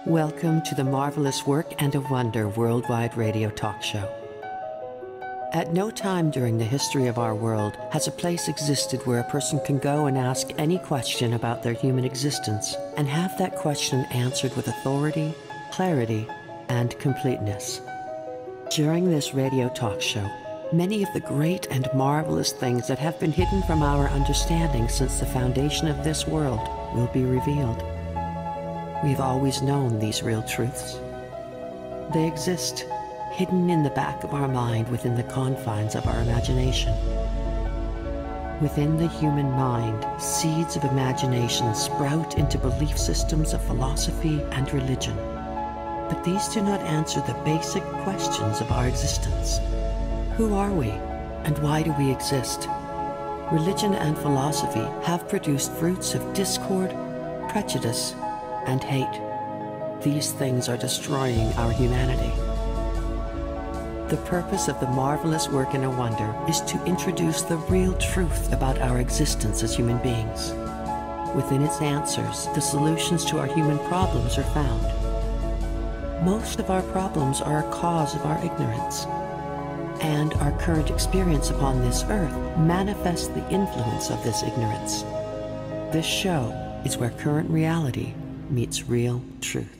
Welcome to the Marvelous Work and a Wonder Worldwide Radio Talk Show. At no time during the history of our world has a place existed where a person can go and ask any question about their human existence and have that question answered with authority, clarity, and completeness. During this radio talk show, many of the great and marvelous things that have been hidden from our understanding since the foundation of this world will be revealed. We've always known these real truths. They exist, hidden in the back of our mind within the confines of our imagination. Within the human mind, seeds of imagination sprout into belief systems of philosophy and religion. But these do not answer the basic questions of our existence. Who are we, and why do we exist? Religion and philosophy have produced fruits of discord, prejudice, and hate. These things are destroying our humanity. The purpose of the Marvelous Work and a Wonder is to introduce the real truth about our existence as human beings. Within its answers, the solutions to our human problems are found. Most of our problems are a cause of our ignorance, and our current experience upon this earth manifests the influence of this ignorance. This show is where current reality meets real truth.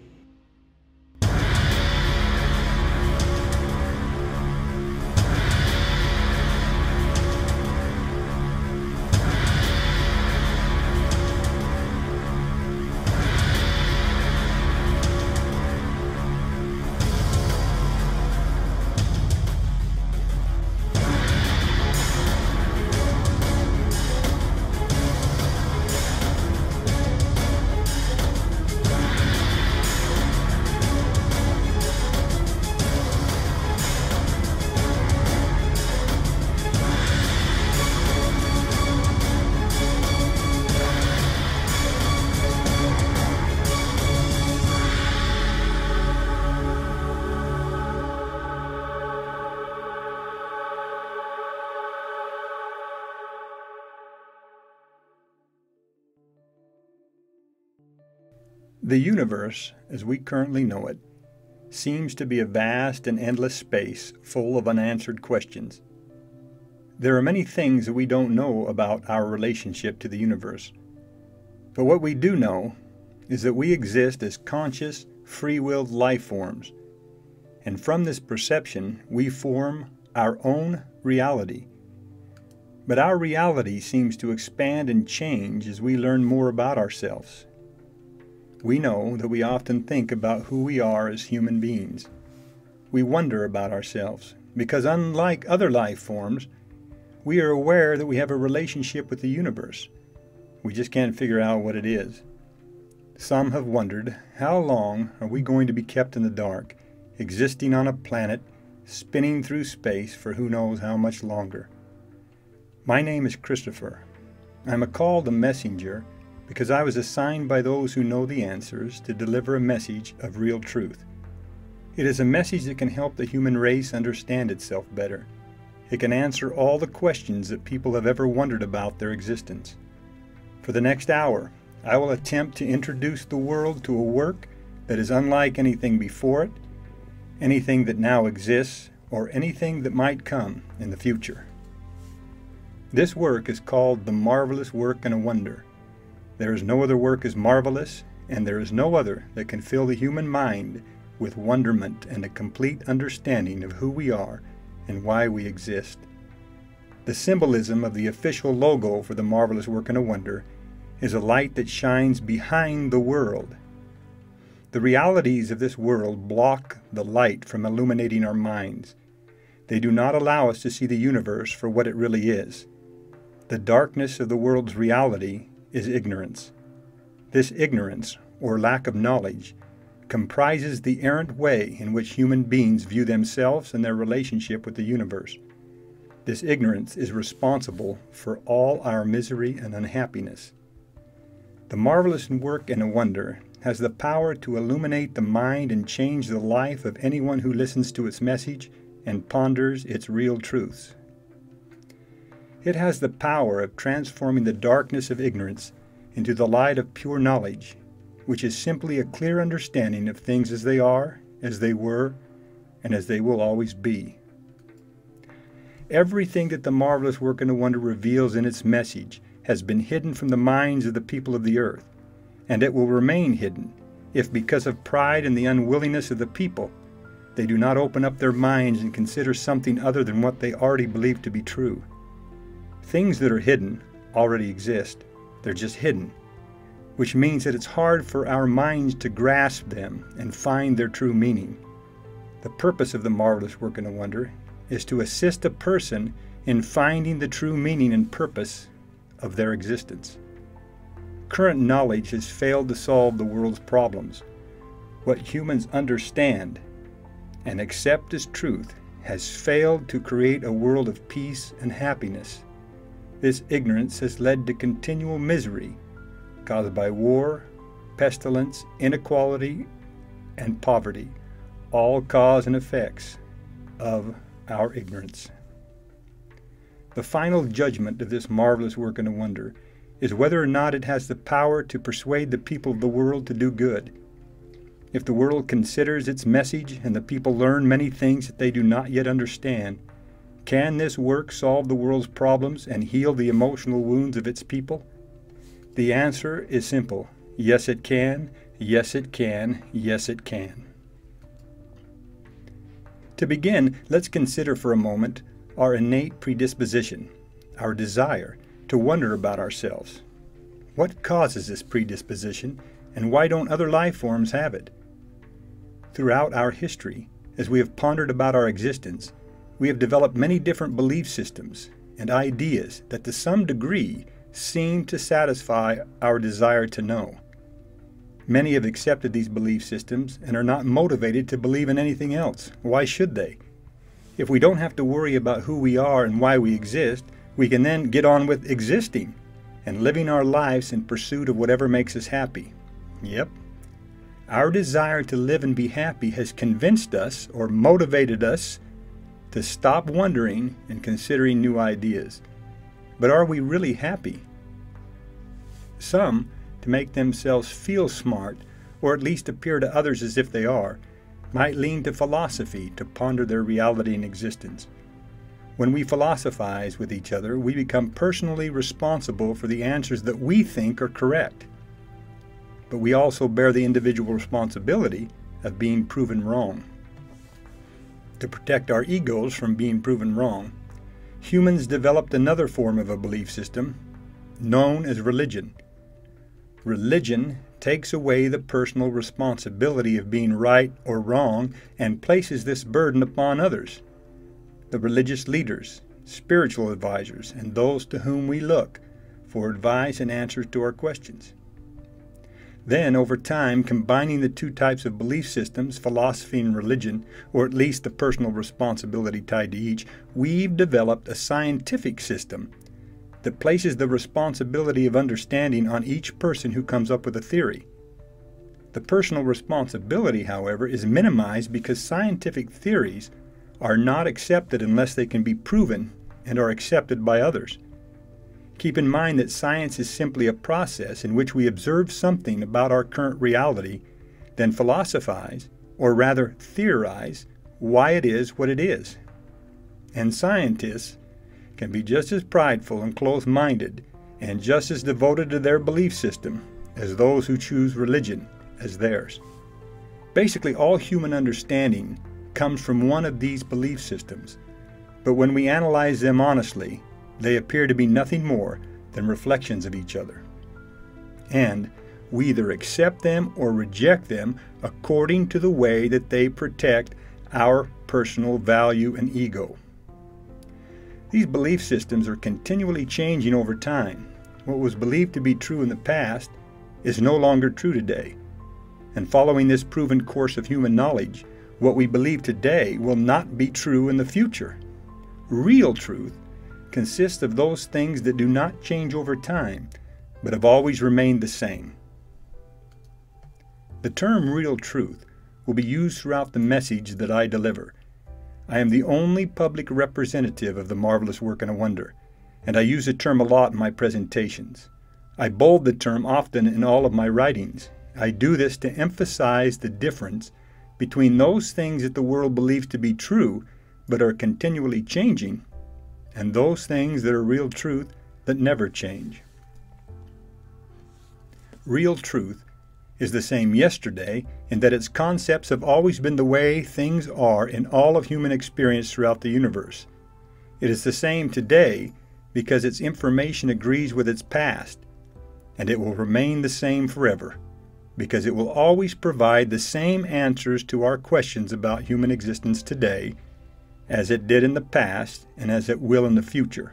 The universe, as we currently know it, seems to be a vast and endless space full of unanswered questions. There are many things that we don't know about our relationship to the universe. But what we do know is that we exist as conscious, free-willed life forms. And from this perception, we form our own reality. But our reality seems to expand and change as we learn more about ourselves. We know that we often think about who we are as human beings. We wonder about ourselves because, unlike other life forms, we are aware that we have a relationship with the universe. We just can't figure out what it is. Some have wondered, how long are we going to be kept in the dark, existing on a planet, spinning through space for who knows how much longer? My name is Christopher. I'm called a messenger because I was assigned by those who know the answers to deliver a message of real truth. It is a message that can help the human race understand itself better. It can answer all the questions that people have ever wondered about their existence. For the next hour, I will attempt to introduce the world to a work that is unlike anything before it, anything that now exists, or anything that might come in the future. This work is called The Marvelous Work and a Wonder. There is no other work as marvelous, and there is no other that can fill the human mind with wonderment and a complete understanding of who we are and why we exist. The symbolism of the official logo for The Marvelous Work and a Wonder is a light that shines behind the world. The realities of this world block the light from illuminating our minds. They do not allow us to see the universe for what it really is. The darkness of the world's reality is ignorance. This ignorance, or lack of knowledge, comprises the errant way in which human beings view themselves and their relationship with the universe. This ignorance is responsible for all our misery and unhappiness. The Marvelous Work and a Wonder has the power to illuminate the mind and change the life of anyone who listens to its message and ponders its real truths. It has the power of transforming the darkness of ignorance into the light of pure knowledge, which is simply a clear understanding of things as they are, as they were, and as they will always be. Everything that the marvelous working of wonder reveals in its message has been hidden from the minds of the people of the earth, and it will remain hidden if, because of pride and the unwillingness of the people, they do not open up their minds and consider something other than what they already believe to be true. Things that are hidden already exist. They're just hidden, which means that it's hard for our minds to grasp them and find their true meaning. The purpose of the marvelous working of wonder is to assist a person in finding the true meaning and purpose of their existence. Current knowledge has failed to solve the world's problems. What humans understand and accept as truth has failed to create a world of peace and happiness. This ignorance has led to continual misery caused by war, pestilence, inequality, and poverty, all cause and effects of our ignorance. The final judgment of this marvelous working of wonder is whether or not it has the power to persuade the people of the world to do good. If the world considers its message and the people learn many things that they do not yet understand, can this work solve the world's problems and heal the emotional wounds of its people? The answer is simple. Yes, it can. Yes, it can. Yes, it can. To begin, let's consider for a moment our innate predisposition, our desire to wonder about ourselves. What causes this predisposition, and why don't other life forms have it? Throughout our history, as we have pondered about our existence, we have developed many different belief systems and ideas that to some degree seem to satisfy our desire to know. Many have accepted these belief systems and are not motivated to believe in anything else. Why should they? If we don't have to worry about who we are and why we exist, we can then get on with existing and living our lives in pursuit of whatever makes us happy. Yep. Our desire to live and be happy has convinced us or motivated us to stop wondering and considering new ideas. But are we really happy? Some, to make themselves feel smart, or at least appear to others as if they are, might lean to philosophy to ponder their reality and existence. When we philosophize with each other, we become personally responsible for the answers that we think are correct. But we also bear the individual responsibility of being proven wrong. To protect our egos from being proven wrong, humans developed another form of a belief system known as religion. Religion takes away the personal responsibility of being right or wrong and places this burden upon others. The religious leaders, spiritual advisors, and those to whom we look for advice and answers to our questions. Then, over time, combining the two types of belief systems, philosophy and religion, or at least the personal responsibility tied to each, we've developed a scientific system that places the responsibility of understanding on each person who comes up with a theory. The personal responsibility, however, is minimized because scientific theories are not accepted unless they can be proven and are accepted by others. Keep in mind that science is simply a process in which we observe something about our current reality, then philosophize, or rather theorize, why it is what it is. And scientists can be just as prideful and close-minded and just as devoted to their belief system as those who choose religion as theirs. Basically, all human understanding comes from one of these belief systems, but when we analyze them honestly, they appear to be nothing more than reflections of each other. And we either accept them or reject them according to the way that they protect our personal value and ego. These belief systems are continually changing over time. What was believed to be true in the past is no longer true today. And following this proven course of human knowledge, what we believe today will not be true in the future. Real truth consists of those things that do not change over time, but have always remained the same. The term real truth will be used throughout the message that I deliver. I am the only public representative of the marvelous working of wonder, and I use the term a lot in my presentations. I bold the term often in all of my writings. I do this to emphasize the difference between those things that the world believes to be true but are continually changing, and those things that are real truth that never change. Real truth is the same yesterday in that its concepts have always been the way things are in all of human experience throughout the universe. It is the same today because its information agrees with its past, and it will remain the same forever because it will always provide the same answers to our questions about human existence today as it did in the past and as it will in the future.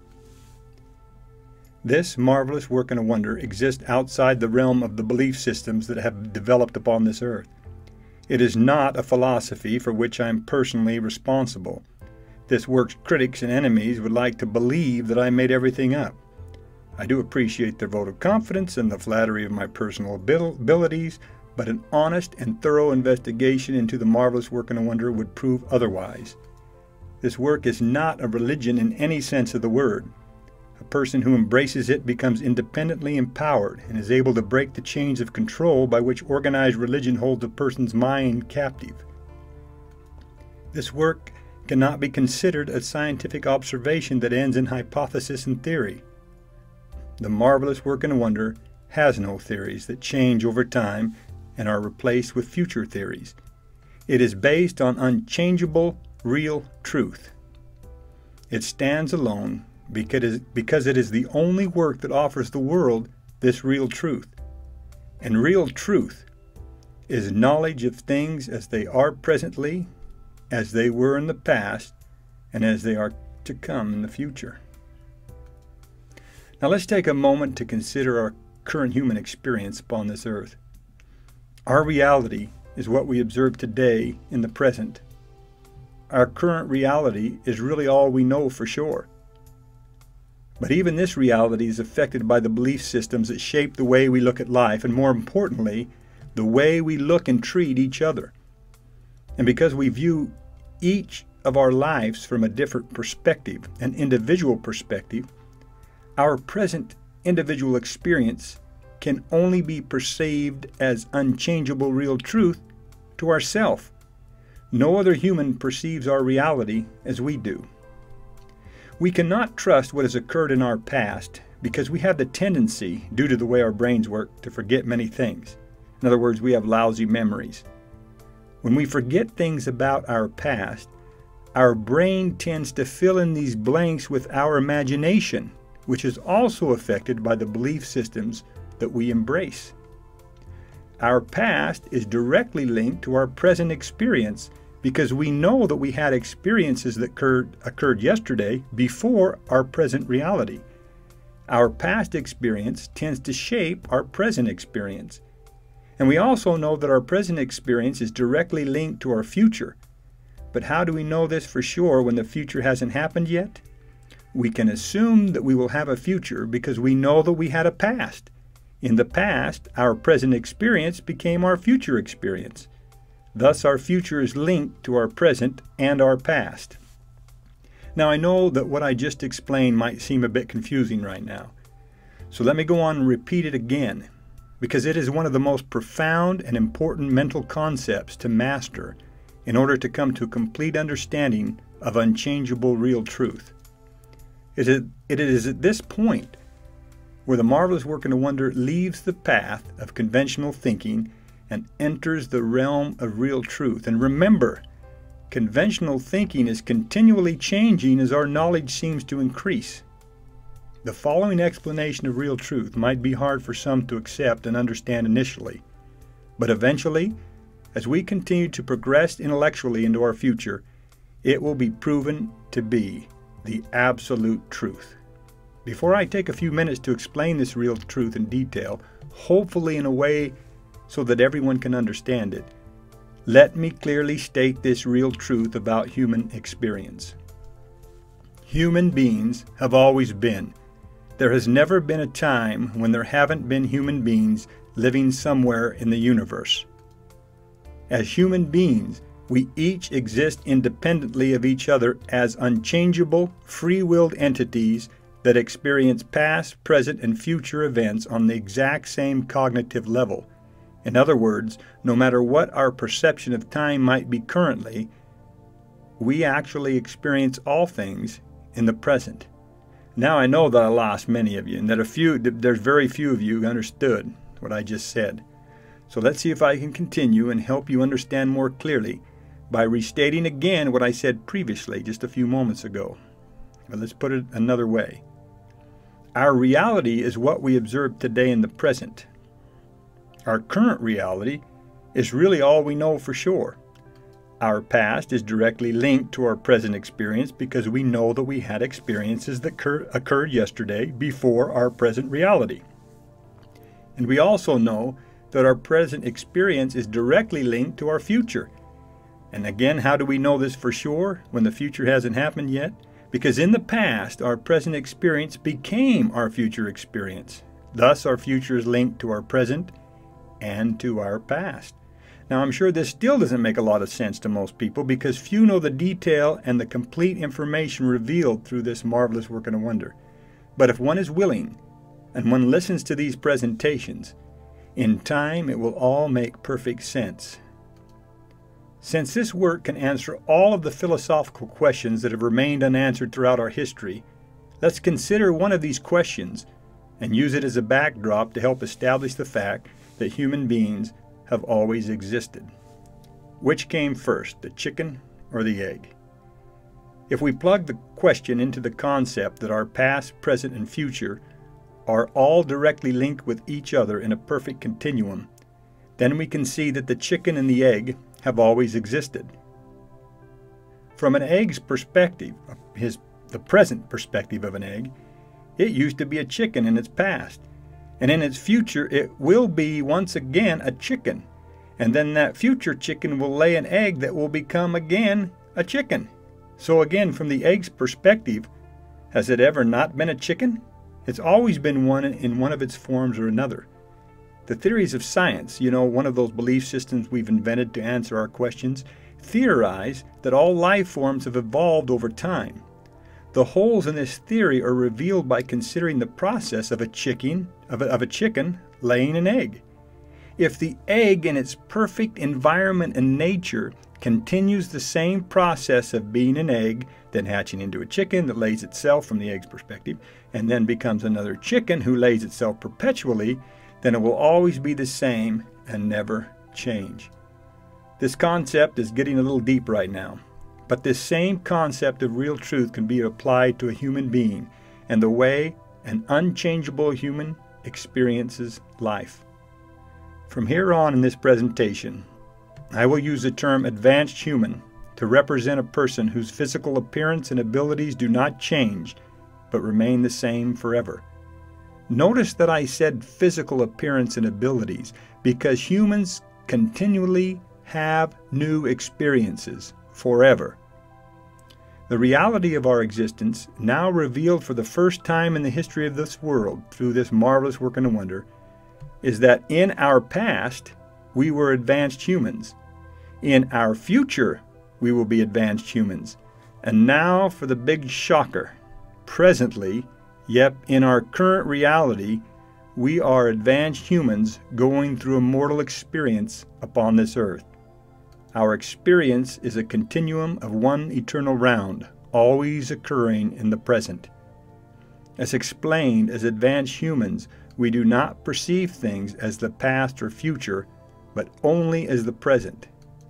This marvelous work and a wonder exists outside the realm of the belief systems that have developed upon this earth. It is not a philosophy for which I am personally responsible. This work's critics and enemies would like to believe that I made everything up. I do appreciate their vote of confidence and the flattery of my personal abilities, but an honest and thorough investigation into the marvelous work and a wonder would prove otherwise. This work is not a religion in any sense of the word. A person who embraces it becomes independently empowered and is able to break the chains of control by which organized religion holds a person's mind captive. This work cannot be considered a scientific observation that ends in hypothesis and theory. The marvelous work and a wonder has no theories that change over time and are replaced with future theories. It is based on unchangeable, real truth. It stands alone because it is the only work that offers the world this real truth. And real truth is knowledge of things as they are presently, as they were in the past, and as they are to come in the future. Now let's take a moment to consider our current human experience upon this earth. Our reality is what we observe today in the present. Our current reality is really all we know for sure. But even this reality is affected by the belief systems that shape the way we look at life, and more importantly, the way we look and treat each other. And because we view each of our lives from a different perspective, an individual perspective, our present individual experience can only be perceived as unchangeable real truth to ourself. No other human perceives our reality as we do. We cannot trust what has occurred in our past because we have the tendency, due to the way our brains work, to forget many things. In other words, we have lousy memories. When we forget things about our past, our brain tends to fill in these blanks with our imagination, which is also affected by the belief systems that we embrace. Our past is directly linked to our present experience because we know that we had experiences that occurred yesterday before our present reality. Our past experience tends to shape our present experience. And we also know that our present experience is directly linked to our future. But how do we know this for sure when the future hasn't happened yet? We can assume that we will have a future because we know that we had a past. In the past, our present experience became our future experience. Thus, our future is linked to our present and our past. Now, I know that what I just explained might seem a bit confusing right now. So let me go on and repeat it again, because it is one of the most profound and important mental concepts to master in order to come to a complete understanding of unchangeable real truth. It is at this point where the marvelous work and a wonder leaves the path of conventional thinking and enters the realm of real truth. And remember, conventional thinking is continually changing as our knowledge seems to increase. The following explanation of real truth might be hard for some to accept and understand initially, but eventually, as we continue to progress intellectually into our future, it will be proven to be the absolute truth. Before I take a few minutes to explain this real truth in detail, hopefully in a way so that everyone can understand it, let me clearly state this real truth about human experience. Human beings have always been. There has never been a time when there haven't been human beings living somewhere in the universe. As human beings, we each exist independently of each other as unchangeable, free-willed entities that experience past, present, and future events on the exact same cognitive level. In other words, no matter what our perception of time might be currently, we actually experience all things in the present. Now I know that I lost many of you, and that there's very few of you who understood what I just said. So let's see if I can continue and help you understand more clearly by restating again what I said previously just a few moments ago. But let's put it another way. Our reality is what we observe today in the present. Our current reality is really all we know for sure. Our past is directly linked to our present experience because we know that we had experiences that occurred yesterday before our present reality. And we also know that our present experience is directly linked to our future. And again, how do we know this for sure when the future hasn't happened yet? Because in the past, our present experience became our future experience. Thus, our future is linked to our present and to our past. Now, I'm sure this still doesn't make a lot of sense to most people because few know the detail and the complete information revealed through this marvelous work and a wonder. But if one is willing and one listens to these presentations, in time it will all make perfect sense. Since this work can answer all of the philosophical questions that have remained unanswered throughout our history, let's consider one of these questions and use it as a backdrop to help establish the fact that human beings have always existed. Which came first, the chicken or the egg? If we plug the question into the concept that our past, present, and future are all directly linked with each other in a perfect continuum, then we can see that the chicken and the egg have always existed. From an egg's perspective, the present perspective of an egg, it used to be a chicken in its past. And in its future, it will be once again a chicken. And then that future chicken will lay an egg that will become again a chicken. So again, from the egg's perspective, has it ever not been a chicken? It's always been one in one of its forms or another. The theories of science, one of those belief systems we've invented to answer our questions, theorize that all life forms have evolved over time. The holes in this theory are revealed by considering the process of a chicken laying an egg. If the egg in its perfect environment and nature continues the same process of being an egg, then hatching into a chicken that lays itself from the egg's perspective, and then becomes another chicken who lays itself perpetually, then it will always be the same and never change. This concept is getting a little deep right now. But this same concept of real truth can be applied to a human being and the way an unchangeable human experiences life. From here on in this presentation, I will use the term advanced human to represent a person whose physical appearance and abilities do not change, but remain the same forever. Notice that I said physical appearance and abilities because humans continually have new experiences forever. The reality of our existence, now revealed for the first time in the history of this world through this marvelous work and a wonder, is that in our past we were advanced humans. In our future we will be advanced humans. And now for the big shocker. Presently, yep, in our current reality, we are advanced humans going through a mortal experience upon this earth. Our experience is a continuum of one eternal round, always occurring in the present. As explained, as advanced humans, we do not perceive things as the past or future, but only as the present.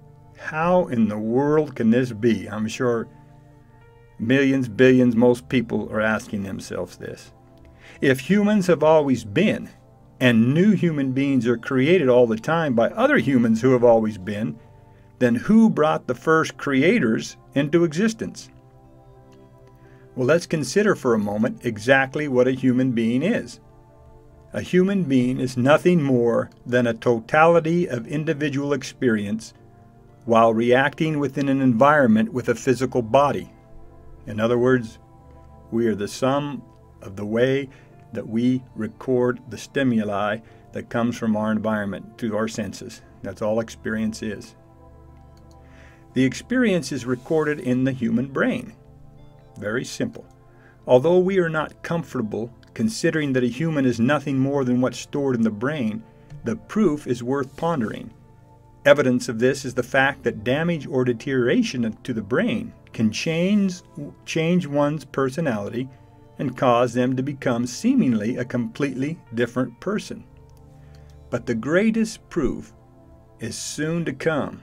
How in the world can this be? I'm sure millions, billions, most people are asking themselves this. If humans have always been, and new human beings are created all the time by other humans who have always been, then who brought the first creators into existence? Well, let's consider for a moment exactly what a human being is. A human being is nothing more than a totality of individual experience while reacting within an environment with a physical body. In other words, we are the sum of the way that we record the stimuli that comes from our environment through our senses. That's all experience is. The experience is recorded in the human brain. Very simple. Although we are not comfortable considering that a human is nothing more than what's stored in the brain, The proof is worth pondering. Evidence of this is the fact that damage or deterioration to the brain can change one's personality and cause them to become seemingly a completely different person. But the greatest proof is soon to come.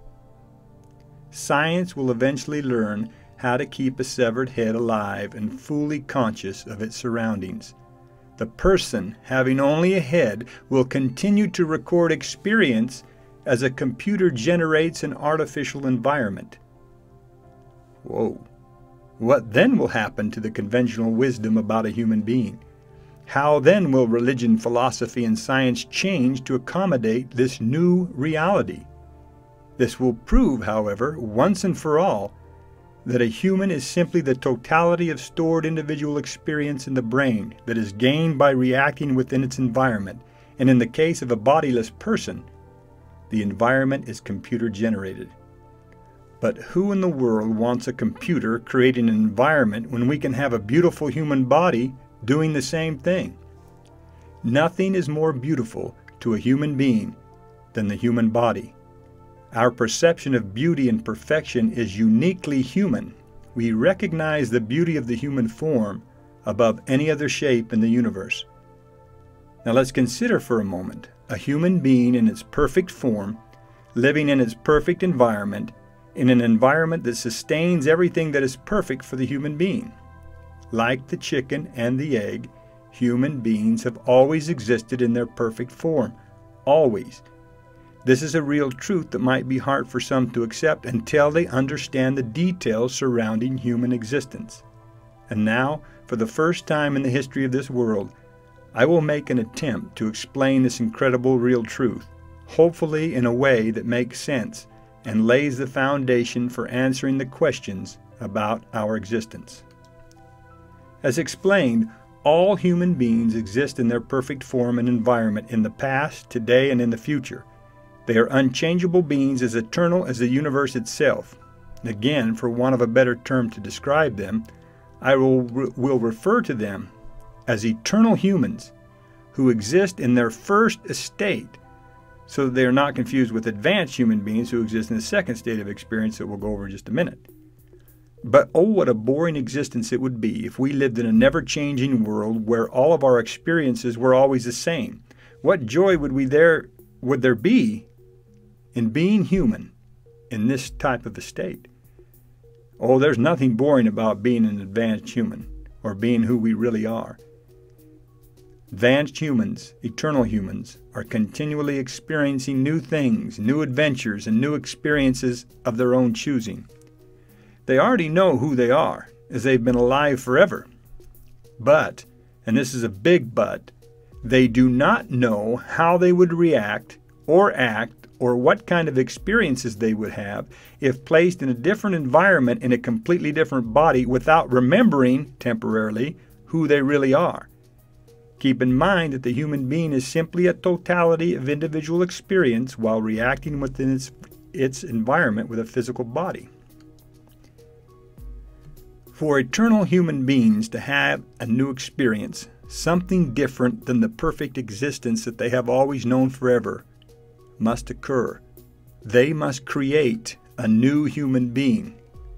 Science will eventually learn how to keep a severed head alive and fully conscious of its surroundings. The person having only a head will continue to record experience as a computer generates an artificial environment. Whoa. What then will happen to the conventional wisdom about a human being? How then will religion, philosophy, and science change to accommodate this new reality? This will prove, however, once and for all, that a human is simply the totality of stored individual experience in the brain that is gained by reacting within its environment, and in the case of a bodiless person, the environment is computer-generated. But who in the world wants a computer creating an environment when we can have a beautiful human body doing the same thing? Nothing is more beautiful to a human being than the human body. Our perception of beauty and perfection is uniquely human. We recognize the beauty of the human form above any other shape in the universe. Now let's consider for a moment a human being in its perfect form, living in its perfect environment, in an environment that sustains everything that is perfect for the human being. Like the chicken and the egg, human beings have always existed in their perfect form. Always. This is a real truth that might be hard for some to accept until they understand the details surrounding human existence. And now, for the first time in the history of this world, I will make an attempt to explain this incredible real truth, hopefully in a way that makes sense and lays the foundation for answering the questions about our existence. As explained, all human beings exist in their perfect form and environment in the past, today, and in the future. They are unchangeable beings as eternal as the universe itself. Again, for want of a better term to describe them, I will refer to them as eternal humans who exist in their first estate, so that they are not confused with advanced human beings who exist in the second state of experience that we'll go over in just a minute. But oh, what a boring existence it would be if we lived in a never-changing world where all of our experiences were always the same. What joy would there be in being human in this type of a state? Oh, there's nothing boring about being an advanced human or being who we really are. Advanced humans, eternal humans, are continually experiencing new things, new adventures, and new experiences of their own choosing. They already know who they are, as they've been alive forever. But, and this is a big but, they do not know how they would react or act or what kind of experiences they would have if placed in a different environment in a completely different body without remembering, temporarily, who they really are. Keep in mind that the human being is simply a totality of individual experience while reacting within its environment with a physical body. For eternal human beings to have a new experience, something different than the perfect existence that they have always known forever, must occur. They must create a new human being.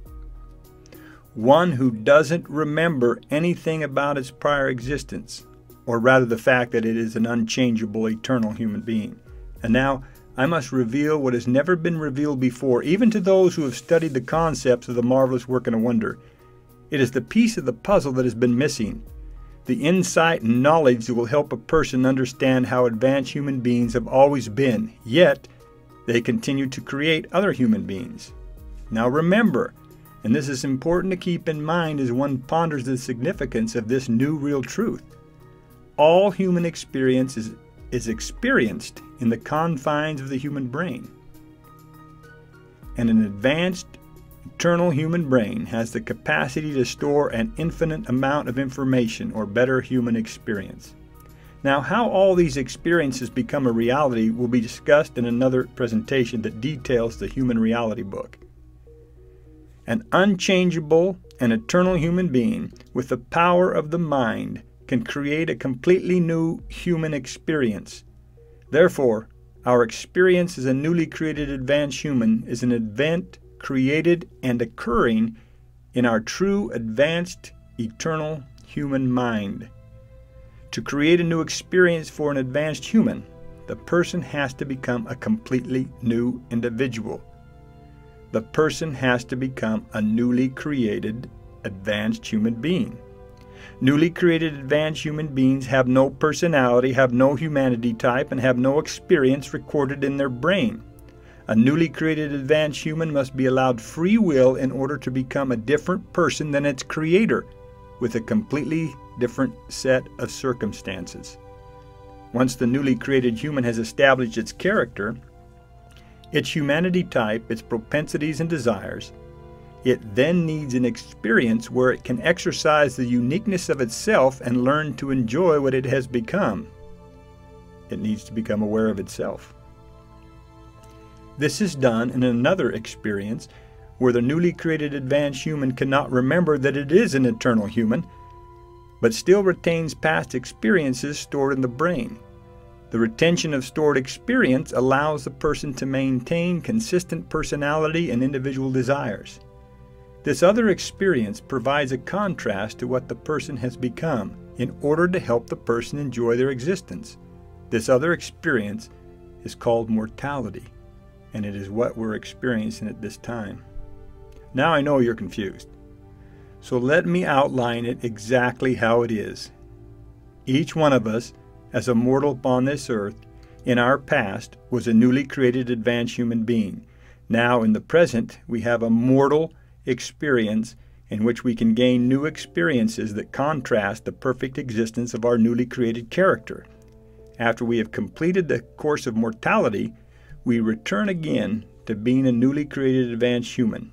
One who doesn't remember anything about its prior existence, or rather the fact that it is an unchangeable, eternal human being. And now, I must reveal what has never been revealed before, even to those who have studied the concepts of the marvelous work and a wonder. It is the piece of the puzzle that has been missing. The insight and knowledge that will help a person understand how advanced human beings have always been, yet they continue to create other human beings. Now remember, and this is important to keep in mind as one ponders the significance of this new real truth, all human experience is experienced in the confines of the human brain. And an advanced, eternal human brain has the capacity to store an infinite amount of information or better human experience. Now, how all these experiences become a reality will be discussed in another presentation that details the Human Reality book. An unchangeable and eternal human being with the power of the mind can create a completely new human experience. Therefore, our experience as a newly created advanced human is an event created and occurring in our true advanced eternal human mind. To create a new experience for an advanced human, the person has to become a completely new individual. The person has to become a newly created advanced human being. Newly created advanced human beings have no personality, have no humanity type, and have no experience recorded in their brain. A newly created advanced human must be allowed free will in order to become a different person than its creator, with a completely different set of circumstances. Once the newly created human has established its character, its humanity type, its propensities and desires, it then needs an experience where it can exercise the uniqueness of itself and learn to enjoy what it has become. It needs to become aware of itself. This is done in another experience where the newly created advanced human cannot remember that it is an eternal human, but still retains past experiences stored in the brain. The retention of stored experience allows the person to maintain consistent personality and individual desires. This other experience provides a contrast to what the person has become in order to help the person enjoy their existence. This other experience is called mortality, and it is what we're experiencing at this time. Now I know you're confused, so let me outline it exactly how it is. Each one of us, as a mortal upon this earth, in our past was a newly created advanced human being. Now in the present, we have a mortal experience in which we can gain new experiences that contrast the perfect existence of our newly created character. After we have completed the course of mortality, we return again to being a newly created advanced human.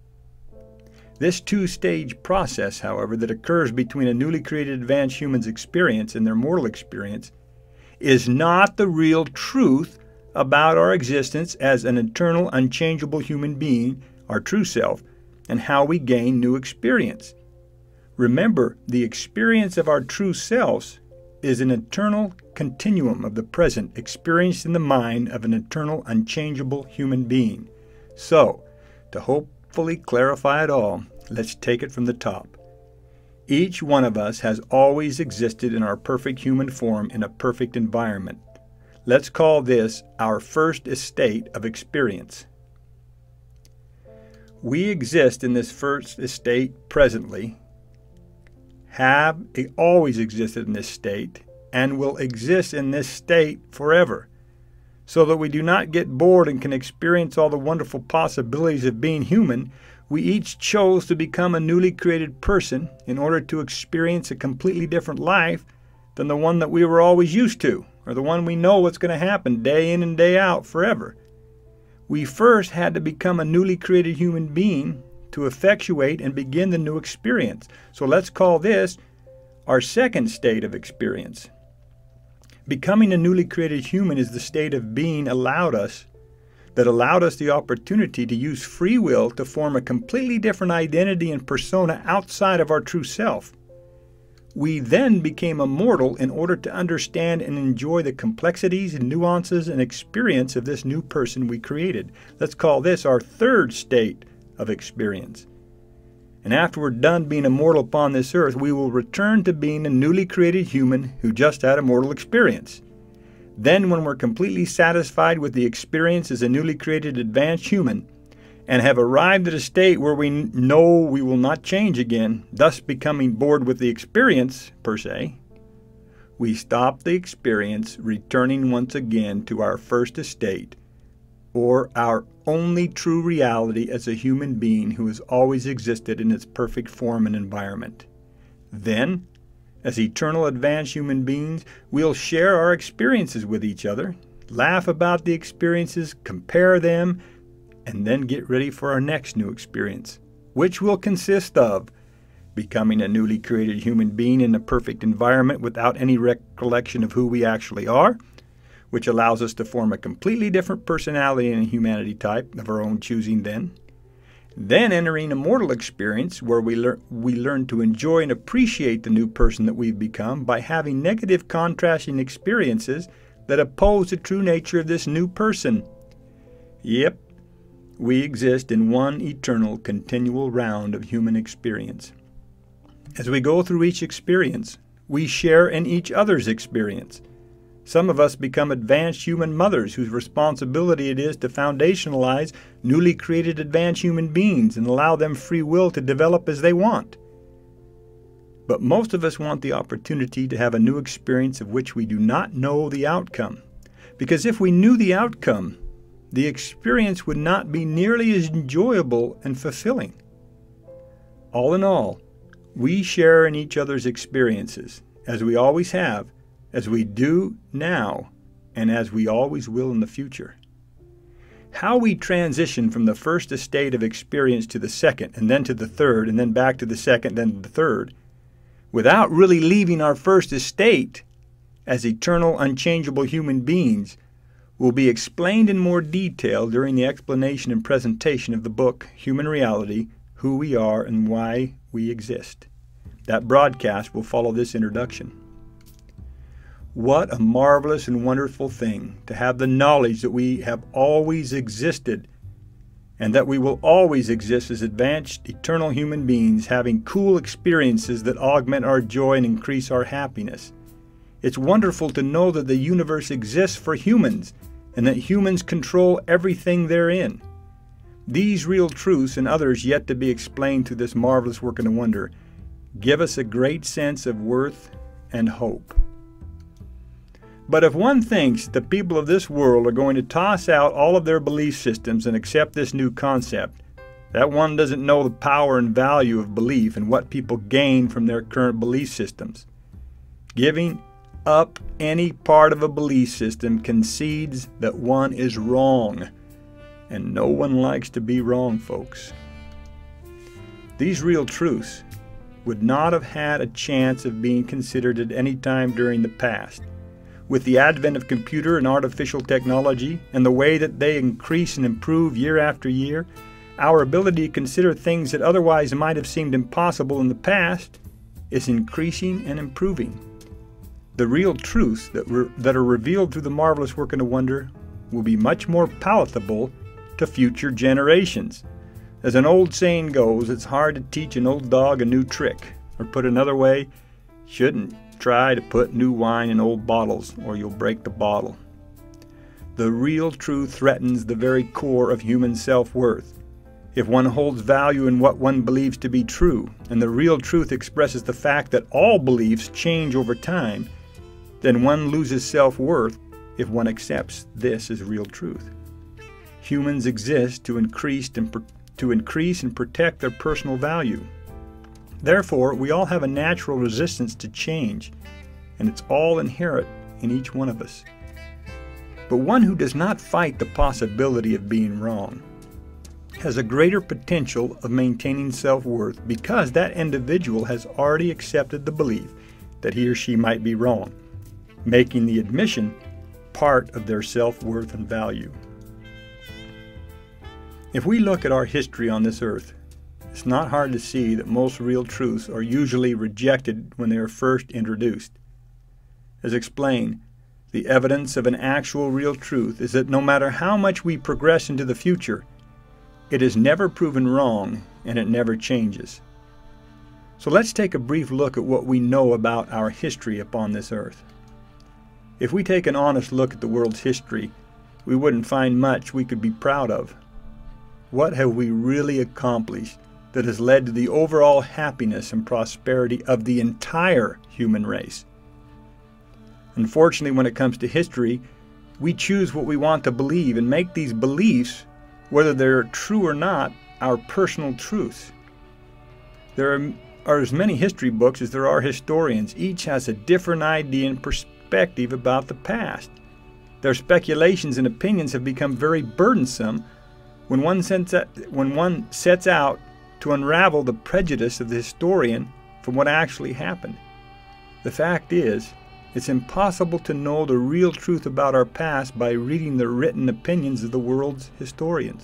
This two-stage process, however, that occurs between a newly created advanced human's experience and their mortal experience is not the real truth about our existence as an eternal, unchangeable human being, our true self, and how we gain new experience. Remember, the experience of our true selves is an eternal continuum of the present experienced in the mind of an eternal, unchangeable human being. So, to hopefully clarify it all, let's take it from the top. Each one of us has always existed in our perfect human form in a perfect environment. Let's call this our first estate of experience. We exist in this first estate presently, have always existed in this state, and will exist in this state forever, so that we do not get bored and can experience all the wonderful possibilities of being human. We each chose to become a newly created person in order to experience a completely different life than the one that we were always used to, or the one we know what's going to happen day in and day out forever. We first had to become a newly created human being to effectuate and begin the new experience. So let's call this our second state of experience. Becoming a newly created human is the state of being that allowed us the opportunity to use free will to form a completely different identity and persona outside of our true self. We then became immortal in order to understand and enjoy the complexities and nuances and experience of this new person we created. Let's call this our third state of experience. And after we're done being immortal upon this earth, we will return to being a newly created human who just had a mortal experience. Then when we're completely satisfied with the experience as a newly created advanced human, and have arrived at a state where we know we will not change again, thus becoming bored with the experience, per se, we stop the experience, returning once again to our first estate, or our only true reality as a human being who has always existed in its perfect form and environment. Then, as eternal advanced human beings, we'll share our experiences with each other, laugh about the experiences, compare them, and then get ready for our next new experience, which will consist of becoming a newly created human being in a perfect environment without any recollection of who we actually are, which allows us to form a completely different personality and humanity type of our own choosing then. Then entering a mortal experience where we learn to enjoy and appreciate the new person that we've become by having negative contrasting experiences that oppose the true nature of this new person. Yep, we exist in one eternal, continual round of human experience. As we go through each experience, we share in each other's experience. Some of us become advanced human mothers whose responsibility it is to foundationalize newly created advanced human beings and allow them free will to develop as they want. But most of us want the opportunity to have a new experience of which we do not know the outcome. Because if we knew the outcome, the experience would not be nearly as enjoyable and fulfilling. All in all, we share in each other's experiences, as we always have, as we do now, and as we always will in the future. How we transition from the first estate of experience to the second, and then to the third, and then back to the second, then to the third, without really leaving our first estate as eternal, unchangeable human beings, will be explained in more detail during the explanation and presentation of the book, Human Reality, Who We Are and Why We Exist. That broadcast will follow this introduction. What a marvelous and wonderful thing to have the knowledge that we have always existed and that we will always exist as advanced, eternal human beings having cool experiences that augment our joy and increase our happiness. It's wonderful to know that the universe exists for humans and that humans control everything therein. These real truths and others yet to be explained through this marvelous work and wonder give us a great sense of worth and hope. But if one thinks the people of this world are going to toss out all of their belief systems and accept this new concept, that one doesn't know the power and value of belief and what people gain from their current belief systems. Giving up any part of a belief system concedes that one is wrong, and no one likes to be wrong, folks. These real truths would not have had a chance of being considered at any time during the past. With the advent of computer and artificial technology and the way that they increase and improve year after year, our ability to consider things that otherwise might have seemed impossible in the past is increasing and improving. The real truths that are revealed through the marvelous work and wonder will be much more palatable to future generations. As an old saying goes, it's hard to teach an old dog a new trick. Or put another way, shouldn't try to put new wine in old bottles or you'll break the bottle. The real truth threatens the very core of human self-worth. If one holds value in what one believes to be true, and the real truth expresses the fact that all beliefs change over time, then one loses self-worth if one accepts this as real truth. Humans exist to increase and protect their personal value. Therefore, we all have a natural resistance to change, and it's all inherent in each one of us. But one who does not fight the possibility of being wrong has a greater potential of maintaining self-worth because that individual has already accepted the belief that he or she might be wrong, making the admission part of their self-worth and value. If we look at our history on this earth, it's not hard to see that most real truths are usually rejected when they are first introduced. As explained, the evidence of an actual real truth is that no matter how much we progress into the future, it is never proven wrong and it never changes. So let's take a brief look at what we know about our history upon this earth. If we take an honest look at the world's history, we wouldn't find much we could be proud of. What have we really accomplished that has led to the overall happiness and prosperity of the entire human race? Unfortunately, when it comes to history, we choose what we want to believe and make these beliefs, whether they're true or not, our personal truths. There are as many history books as there are historians. Each has a different idea and perspective about the past. Their speculations and opinions have become very burdensome when one sets out to unravel the prejudice of the historian from what actually happened. The fact is, it's impossible to know the real truth about our past by reading the written opinions of the world's historians.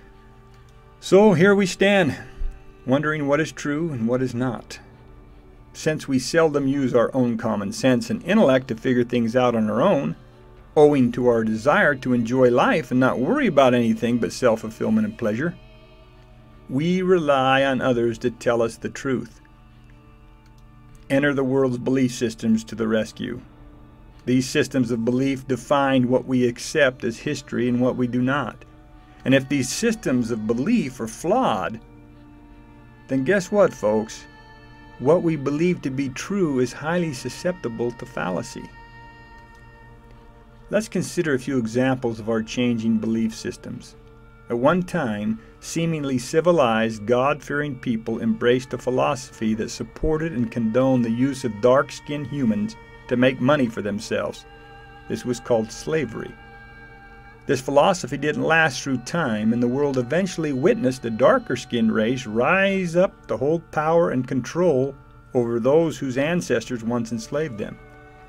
So here we stand, wondering what is true and what is not. since we seldom use our own common sense and intellect to figure things out on our own, owing to our desire to enjoy life and not worry about anything but self-fulfillment and pleasure, we rely on others to tell us the truth. Enter the world's belief systems to the rescue. These systems of belief define what we accept as history and what we do not. And if these systems of belief are flawed, then guess what, folks? What we believe to be true is highly susceptible to fallacy. Let's consider a few examples of our changing belief systems. At one time, seemingly civilized, God-fearing people embraced a philosophy that supported and condoned the use of dark-skinned humans to make money for themselves. This was called slavery. This philosophy didn't last through time, and the world eventually witnessed the darker-skinned race rise up to hold power and control over those whose ancestors once enslaved them.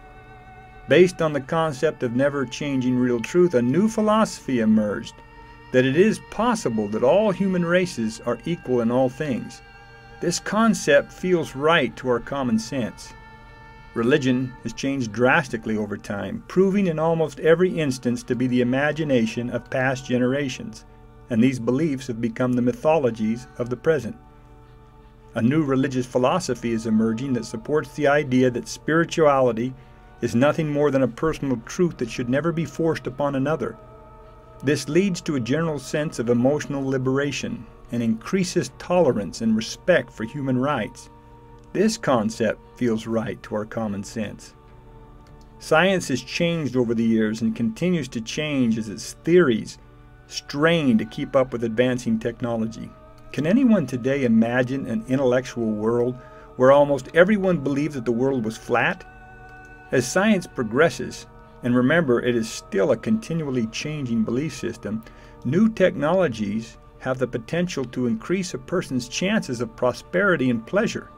Based on the concept of never-changing real truth, a new philosophy emerged, that it is possible that all human races are equal in all things. This concept feels right to our common sense. Religion has changed drastically over time, proving in almost every instance to be the imagination of past generations, and these beliefs have become the mythologies of the present. A new religious philosophy is emerging that supports the idea that spirituality is nothing more than a personal truth that should never be forced upon another. This leads to a general sense of emotional liberation and increases tolerance and respect for human rights. This concept feels right to our common sense. Science has changed over the years and continues to change as its theories strain to keep up with advancing technology. Can anyone today imagine an intellectual world where almost everyone believed that the world was flat? As science progresses, and remember it is still a continually changing belief system, new technologies have the potential to increase a person's chances of prosperity and pleasure.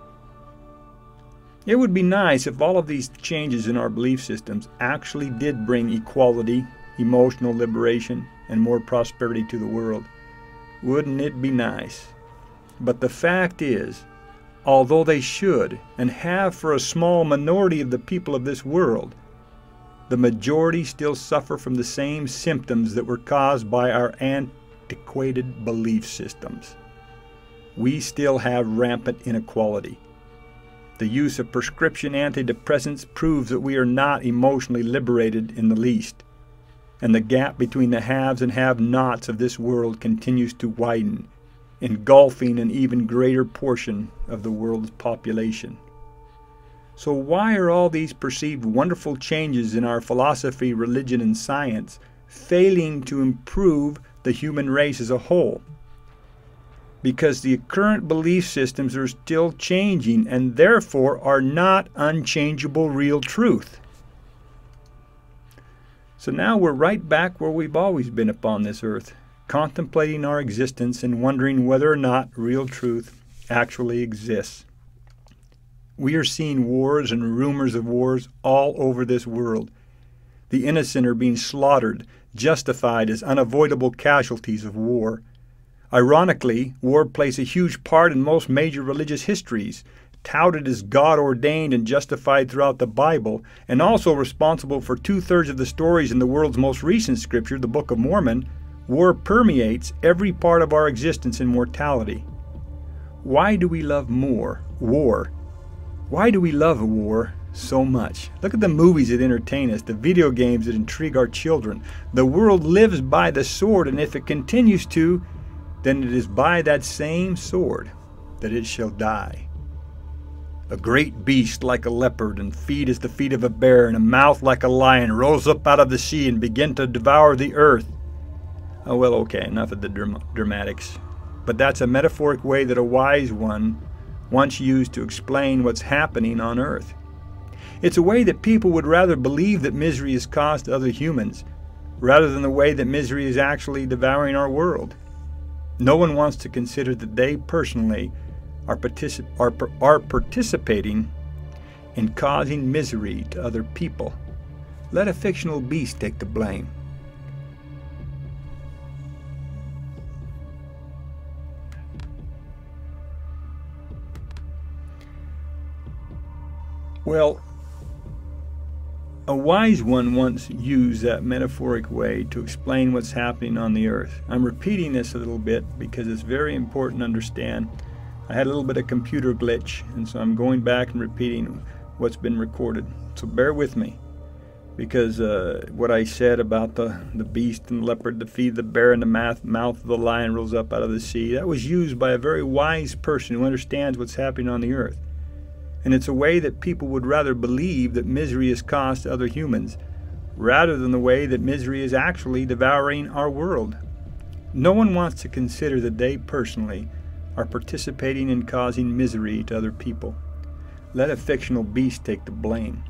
It would be nice if all of these changes in our belief systems actually did bring equality, emotional liberation, and more prosperity to the world. Wouldn't it be nice? But the fact is, although they should and have for a small minority of the people of this world, the majority still suffer from the same symptoms that were caused by our antiquated belief systems. We still have rampant inequality. The use of prescription antidepressants proves that we are not emotionally liberated in the least, and the gap between the haves and have-nots of this world continues to widen, engulfing an even greater portion of the world's population. So why are all these perceived wonderful changes in our philosophy, religion, and science failing to improve the human race as a whole? Because the current belief systems are still changing and therefore are not unchangeable real truth. So now we're right back where we've always been upon this earth, contemplating our existence and wondering whether or not real truth actually exists. We are seeing wars and rumors of wars all over this world. The innocent are being slaughtered, justified as unavoidable casualties of war. Ironically, war plays a huge part in most major religious histories, touted as God-ordained and justified throughout the Bible, and also responsible for 2/3 of the stories in the world's most recent scripture, the Book of Mormon. War permeates every part of our existence and mortality. Why do we love war? Why do we love war so much? Look at the movies that entertain us, the video games that intrigue our children. The world lives by the sword, and if it continues to, then it is by that same sword that it shall die. A great beast like a leopard, and feet as the feet of a bear, and a mouth like a lion, rose up out of the sea and began to devour the earth. Oh, well, okay, enough of the dramatics. But that's a metaphoric way that a wise one once used to explain what's happening on earth. It's a way that people would rather believe that misery is caused to other humans, rather than the way that misery is actually devouring our world. No one wants to consider that they personally are participating in causing misery to other people. Let a fictional beast take the blame. Well, a wise one once used that metaphoric way to explain what's happening on the earth. I'm repeating this a little bit because it's very important to understand. I had a little bit of computer glitch, and so I'm going back and repeating what's been recorded. So bear with me, because what I said about the beast and the leopard, the feet of the bear, and the mouth of the lion rose up out of the sea, that was used by a very wise person who understands what's happening on the earth. And it's a way that people would rather believe that misery is caused to other humans, rather than the way that misery is actually devouring our world. No one wants to consider that they personally are participating in causing misery to other people. Let a fictional beast take the blame.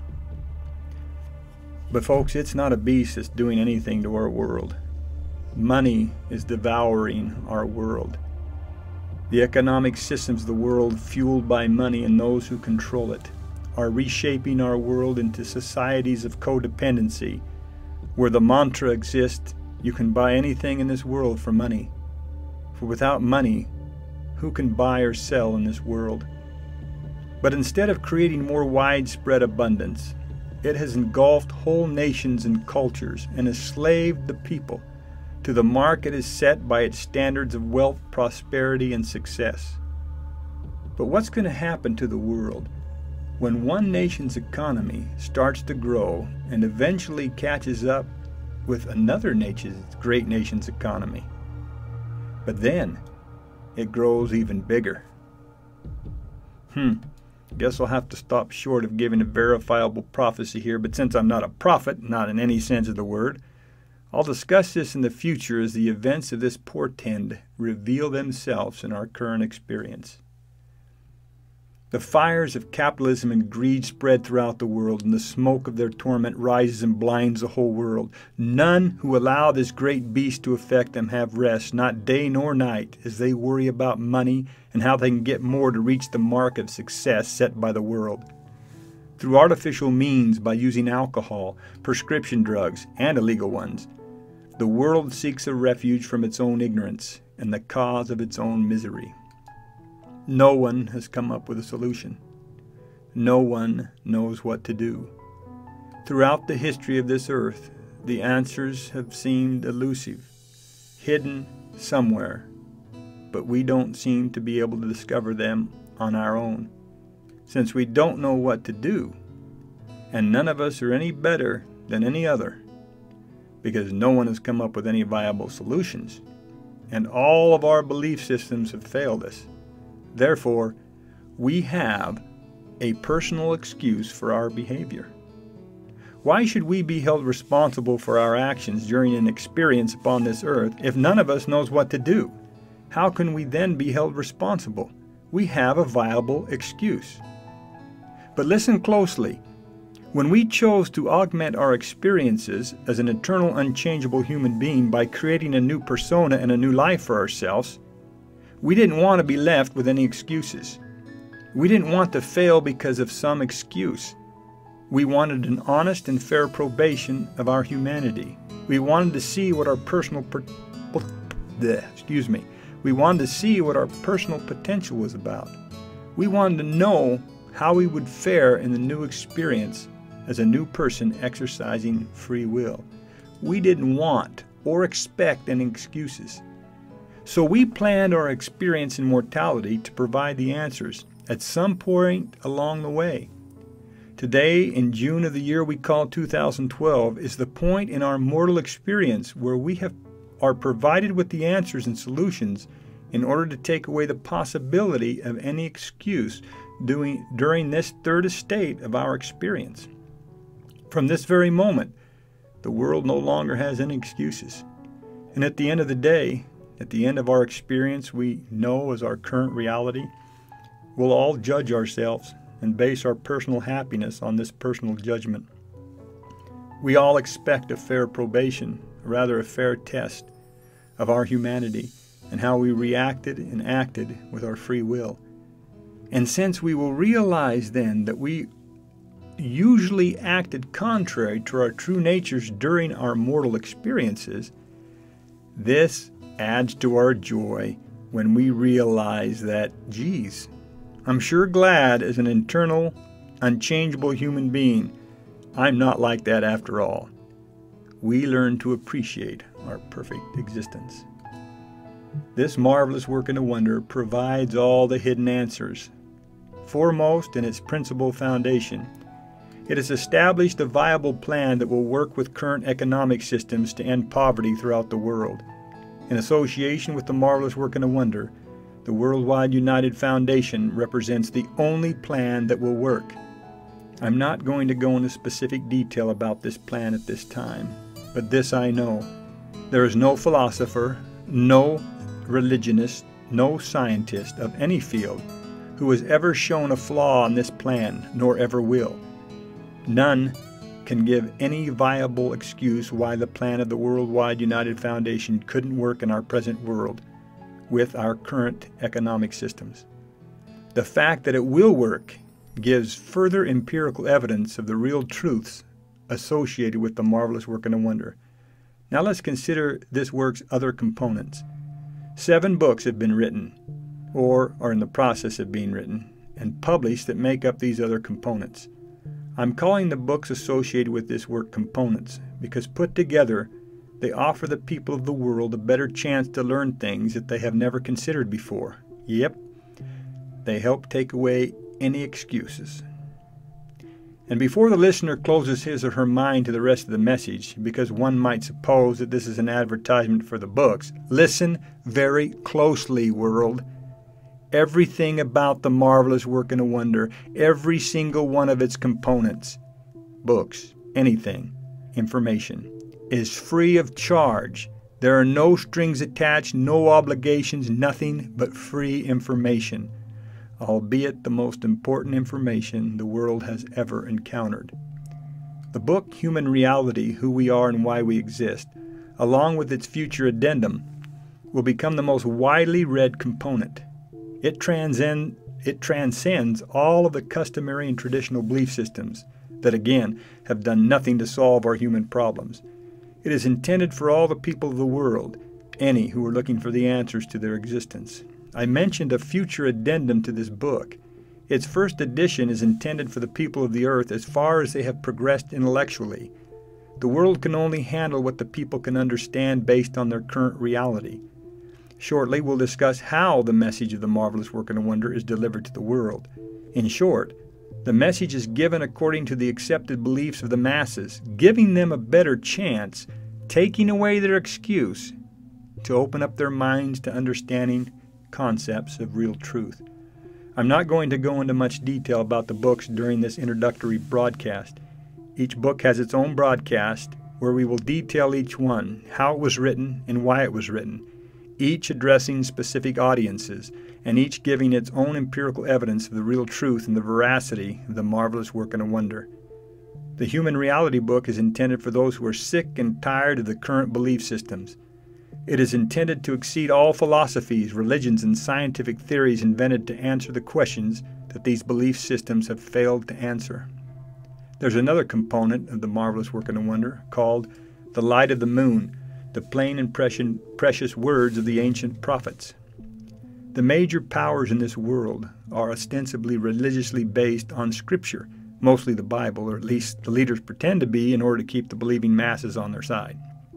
But folks, it's not a beast that's doing anything to our world. Money is devouring our world. The economic systems of the world, fueled by money and those who control it, are reshaping our world into societies of codependency, where the mantra exists, you can buy anything in this world for money. For without money, who can buy or sell in this world? But instead of creating more widespread abundance, it has engulfed whole nations and cultures and enslaved the people to the mark it is set by its standards of wealth, prosperity, and success. But what's going to happen to the world when one nation's economy starts to grow and eventually catches up with another great nation's economy? But then it grows even bigger. Guess I'll have to stop short of giving a verifiable prophecy here, but since I'm not a prophet, not in any sense of the word, I'll discuss this in the future as the events of this portend reveal themselves in our current experience. The fires of capitalism and greed spread throughout the world, and the smoke of their torment rises and blinds the whole world. None who allow this great beast to affect them have rest, not day nor night, as they worry about money and how they can get more to reach the mark of success set by the world. Through artificial means, by using alcohol, prescription drugs, and illegal ones, the world seeks a refuge from its own ignorance and the cause of its own misery. No one has come up with a solution. No one knows what to do. Throughout the history of this earth, the answers have seemed elusive, hidden somewhere, but we don't seem to be able to discover them on our own. Since we don't know what to do, and none of us are any better than any other, because no one has come up with any viable solutions, and all of our belief systems have failed us. Therefore, we have a personal excuse for our behavior. Why should we be held responsible for our actions during an experience upon this earth if none of us knows what to do? How can we then be held responsible? We have a viable excuse. But listen closely. When we chose to augment our experiences as an eternal, unchangeable human being by creating a new persona and a new life for ourselves, we didn't want to be left with any excuses. We didn't want to fail because of some excuse. We wanted an honest and fair probation of our humanity. We wanted to see what our personal We wanted to see what our personal potential was about. We wanted to know how we would fare in the new experience as a new person exercising free will. We didn't want or expect any excuses. So we planned our experience in mortality to provide the answers at some point along the way. Today, in June of the year we call 2012, is the point in our mortal experience where we are provided with the answers and solutions in order to take away the possibility of any excuse during this third estate of our experience. From this very moment, the world no longer has any excuses. And at the end of the day, at the end of our experience we know as our current reality, we'll all judge ourselves and base our personal happiness on this personal judgment. We all expect a fair probation, or rather a fair test, of our humanity and how we reacted and acted with our free will. And since we will realize then that we usually acted contrary to our true natures during our mortal experiences, this adds to our joy when we realize that, geez, I'm sure glad as an eternal unchangeable human being. I'm not like that after all. We learn to appreciate our perfect existence. This marvelous work and a wonder provides all the hidden answers. Foremost in its principal foundation, it has established a viable plan that will work with current economic systems to end poverty throughout the world. In association with the marvelous work and a wonder, the Worldwide United Foundation represents the only plan that will work. I'm not going to go into specific detail about this plan at this time, but this I know. There is no philosopher, no religionist, no scientist of any field who has ever shown a flaw in this plan, nor ever will. None can give any viable excuse why the plan of the Worldwide United Foundation couldn't work in our present world with our current economic systems. The fact that it will work gives further empirical evidence of the real truths associated with the marvelous work and a wonder. Now let's consider this work's other components. 7 books have been written, or are in the process of being written, and published that make up these other components. I'm calling the books associated with this work components because put together, they offer the people of the world a better chance to learn things that they have never considered before. Yep, they help take away any excuses. And before the listener closes his or her mind to the rest of the message, because one might suppose that this is an advertisement for the books, listen very closely, world. Everything about the marvelous work and a wonder, every single one of its components, books, anything, information, is free of charge. There are no strings attached, no obligations, nothing but free information, albeit the most important information the world has ever encountered. The book Human Reality, Who We Are and Why We Exist, along with its future addendum, will become the most widely read component. It transcends all of the customary and traditional belief systems that, again, have done nothing to solve our human problems. It is intended for all the people of the world, any who are looking for the answers to their existence. I mentioned a future addendum to this book. Its first edition is intended for the people of the earth as far as they have progressed intellectually. The world can only handle what the people can understand based on their current reality. Shortly, we'll discuss how the message of the marvelous work and a wonder is delivered to the world. In short, the message is given according to the accepted beliefs of the masses, giving them a better chance, taking away their excuse, to open up their minds to understanding concepts of real truth. I'm not going to go into much detail about the books during this introductory broadcast. Each book has its own broadcast where we will detail each one, how it was written and why it was written, each addressing specific audiences, and each giving its own empirical evidence of the real truth and the veracity of the marvelous work and a wonder. The Human Reality book is intended for those who are sick and tired of the current belief systems. It is intended to exceed all philosophies, religions, and scientific theories invented to answer the questions that these belief systems have failed to answer. There's another component of the marvelous work and a wonder called the light of the moon, the plain and precious words of the ancient prophets. The major powers in this world are ostensibly religiously based on Scripture, mostly the Bible, or at least the leaders pretend to be in order to keep the believing masses on their side.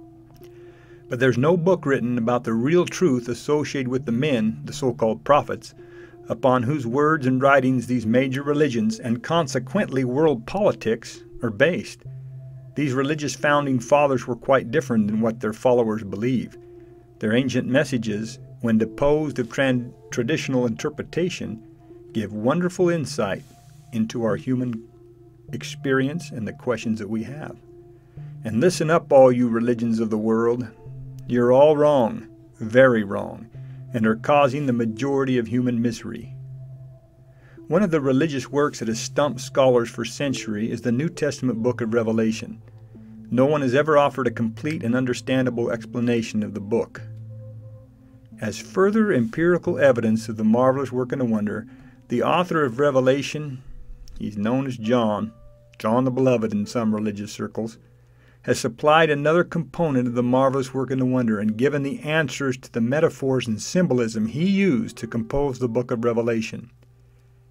But there's no book written about the real truth associated with the men, the so-called prophets, upon whose words and writings these major religions, and consequently world politics, are based. These religious founding fathers were quite different than what their followers believe. Their ancient messages, when deposed of traditional interpretation, give wonderful insight into our human experience and the questions that we have. And listen up, all you religions of the world. You're all wrong, very wrong, and are causing the majority of human misery. One of the religious works that has stumped scholars for centuries is the New Testament book of Revelation. No one has ever offered a complete and understandable explanation of the book. As further empirical evidence of the marvelous work and a wonder, the author of Revelation, he's known as John the Beloved in some religious circles, has supplied another component of the marvelous work and the wonder and given the answers to the metaphors and symbolism he used to compose the book of Revelation.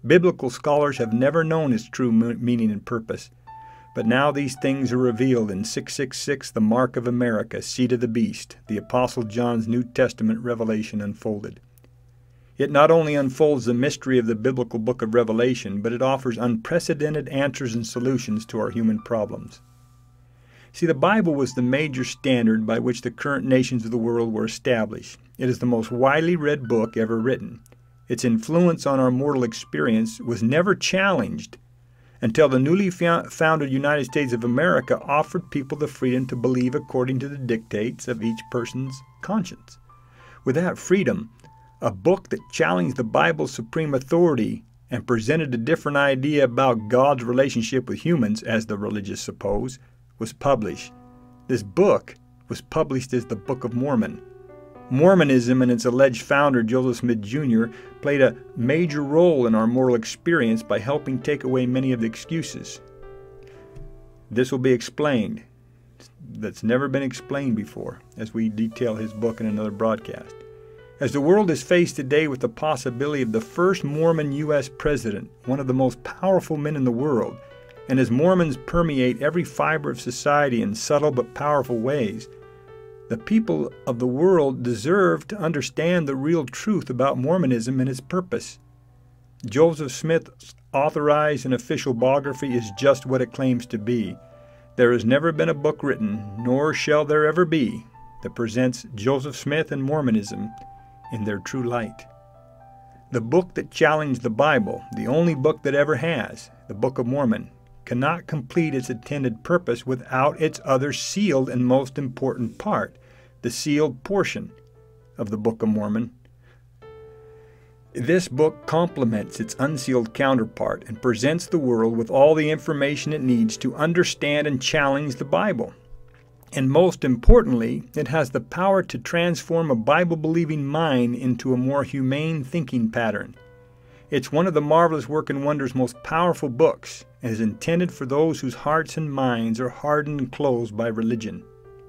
Biblical scholars have never known its true meaning and purpose. But now these things are revealed in 666, the mark of America, seed of the beast, the Apostle John's New Testament revelation unfolded. It not only unfolds the mystery of the biblical book of Revelation, but it offers unprecedented answers and solutions to our human problems. See, the Bible was the major standard by which the current nations of the world were established. It is the most widely read book ever written. Its influence on our mortal experience was never challenged until the newly founded United States of America offered people the freedom to believe according to the dictates of each person's conscience. With that freedom, a book that challenged the Bible's supreme authority and presented a different idea about God's relationship with humans, as the religious suppose, was published. This book was published as the Book of Mormon. Mormonism and its alleged founder, Joseph Smith Jr., played a major role in our moral experience by helping take away many of the excuses. This will be explained. That's never been explained before, as we detail his book in another broadcast. As the world is faced today with the possibility of the first Mormon U.S. president, one of the most powerful men in the world, and as Mormons permeate every fiber of society in subtle but powerful ways, the people of the world deserve to understand the real truth about Mormonism and its purpose. Joseph Smith's authorized and official biography is just what it claims to be. There has never been a book written, nor shall there ever be, that presents Joseph Smith and Mormonism in their true light. The book that challenged the Bible, the only book that ever has, the Book of Mormon, cannot complete its intended purpose without its other sealed and most important part, the sealed portion of the Book of Mormon. This book complements its unsealed counterpart and presents the world with all the information it needs to understand and challenge the Bible. And most importantly, it has the power to transform a Bible-believing mind into a more humane thinking pattern. It's one of the Marvelous Work and Wonders' most powerful books, and is intended for those whose hearts and minds are hardened and closed by religion.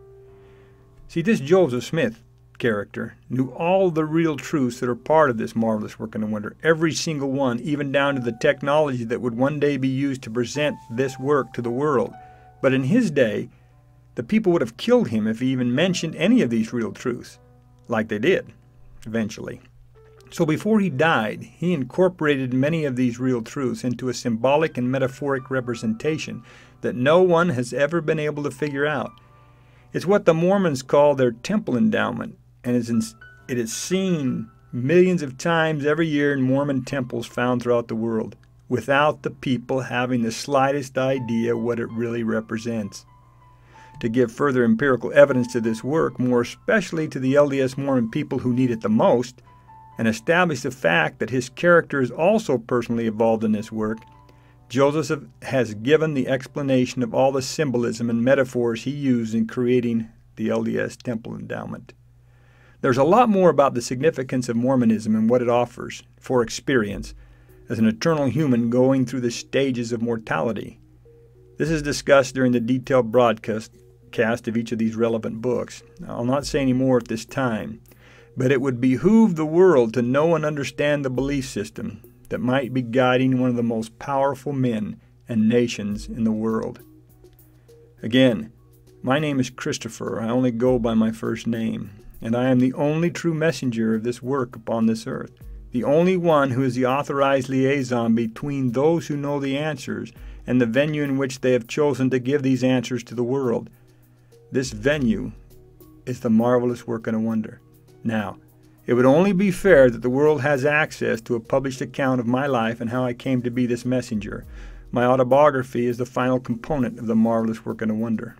See, this Joseph Smith character knew all the real truths that are part of this Marvelous Work and Wonder, every single one, even down to the technology that would one day be used to present this work to the world. But in his day, the people would have killed him if he even mentioned any of these real truths, like they did, eventually. So before he died, he incorporated many of these real truths into a symbolic and metaphoric representation that no one has ever been able to figure out. It's what the Mormons call their temple endowment, and it is seen millions of times every year in Mormon temples found throughout the world, without the people having the slightest idea what it really represents. To give further empirical evidence to this work, more especially to the LDS Mormon people who need it the most, and establish the fact that his character is also personally involved in this work, Joseph has given the explanation of all the symbolism and metaphors he used in creating the LDS Temple Endowment. There's a lot more about the significance of Mormonism and what it offers for experience as an eternal human going through the stages of mortality. This is discussed during the detailed broadcast of each of these relevant books. I'll not say any more at this time, but it would behoove the world to know and understand the belief system that might be guiding one of the most powerful men and nations in the world. Again, my name is Christopher. I only go by my first name, and I am the only true messenger of this work upon this earth, the only one who is the authorized liaison between those who know the answers and the venue in which they have chosen to give these answers to the world. This venue is the Marvelous Work and Wonder. Now, it would only be fair that the world has access to a published account of my life and how I came to be this messenger. My autobiography is the final component of the Marvelous Work and Wonder.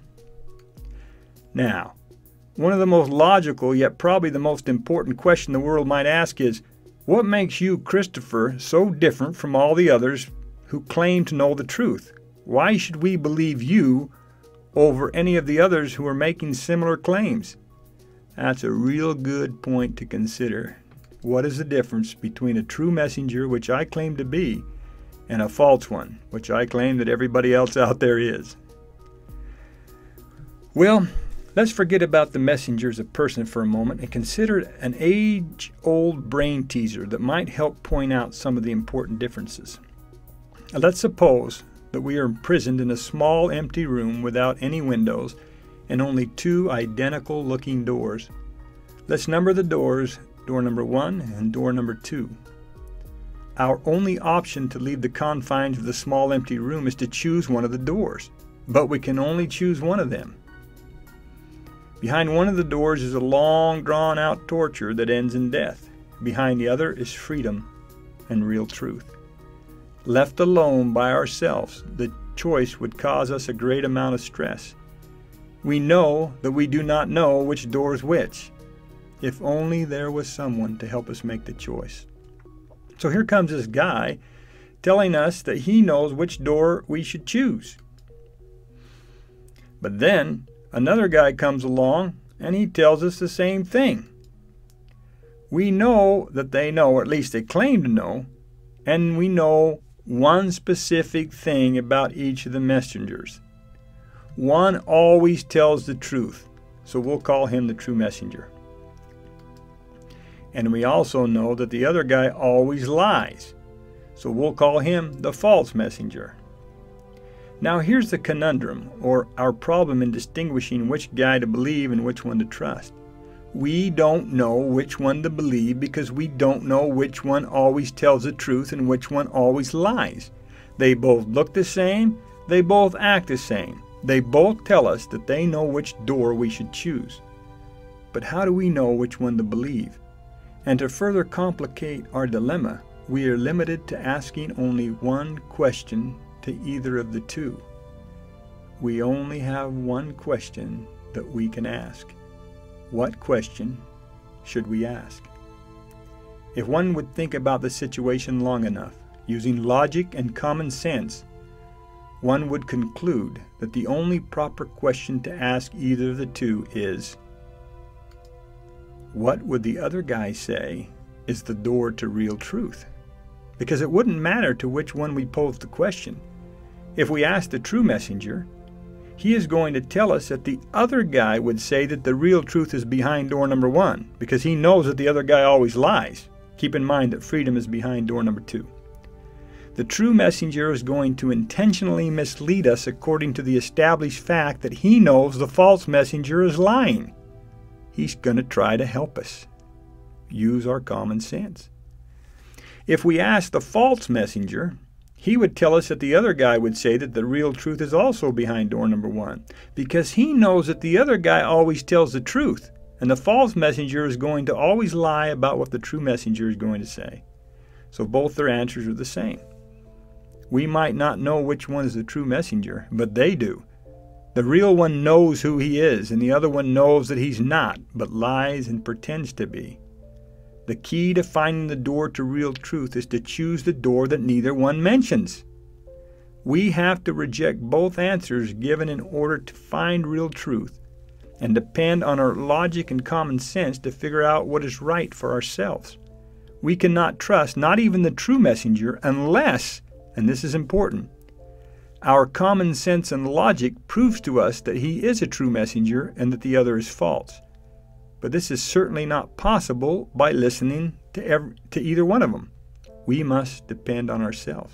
Now, one of the most logical, yet probably the most important question the world might ask is, what makes you, Christopher, so different from all the others who claim to know the truth? Why should we believe you over any of the others who are making similar claims? That's a real good point to consider. What is the difference between a true messenger, which I claim to be, and a false one, which I claim that everybody else out there is? Well, Let's forget about the messenger as a person for a moment and consider an age-old brain teaser that might help point out some of the important differences. Let's suppose that we are imprisoned in a small empty room without any windows and only two identical looking doors. Let's number the doors, door number 1 and door number 2. Our only option to leave the confines of the small empty room is to choose one of the doors, but we can only choose one of them. Behind one of the doors is a long drawn-out torture that ends in death. Behind the other is freedom and real truth. Left alone by ourselves, the choice would cause us a great amount of stress. We know that we do not know which door is which. If only there was someone to help us make the choice. So here comes this guy telling us that he knows which door we should choose. But then another guy comes along and he tells us the same thing. We know that they know, or at least they claim to know, and we know one specific thing about each of the messengers. One always tells the truth, so we'll call him the true messenger. And we also know that the other guy always lies, so we'll call him the false messenger. Now here's the conundrum, or our problem in distinguishing which guy to believe and which one to trust. We don't know which one to believe because we don't know which one always tells the truth and which one always lies. They both look the same, they both act the same. They both tell us that they know which door we should choose. But how do we know which one to believe? And to further complicate our dilemma, we are limited to asking only one question to either of the two. We only have one question that we can ask. What question should we ask? If one would think about the situation long enough, using logic and common sense, one would conclude that the only proper question to ask either of the two is, what would the other guy say is the door to real truth? Because it wouldn't matter to which one we pose the question. If we ask the true messenger, he is going to tell us that the other guy would say that the real truth is behind door number 1, because he knows that the other guy always lies. Keep in mind that freedom is behind door number 2. The true messenger is going to intentionally mislead us according to the established fact that he knows the false messenger is lying. He's going to try to help us. Use our common sense. If we ask the false messenger, he would tell us that the other guy would say that the real truth is also behind door number 1, because he knows that the other guy always tells the truth, and the false messenger is going to always lie about what the true messenger is going to say. So both their answers are the same. We might not know which one is the true messenger, but they do. The real one knows who he is, and the other one knows that he's not, but lies and pretends to be. The key to finding the door to real truth is to choose the door that neither one mentions. We have to reject both answers given in order to find real truth, and depend on our logic and common sense to figure out what is right for ourselves. We cannot trust not even the true messenger unless, and this is important, our common sense and logic proves to us that he is a true messenger and that the other is false. But this is certainly not possible by listening to either one of them. We must depend on ourselves.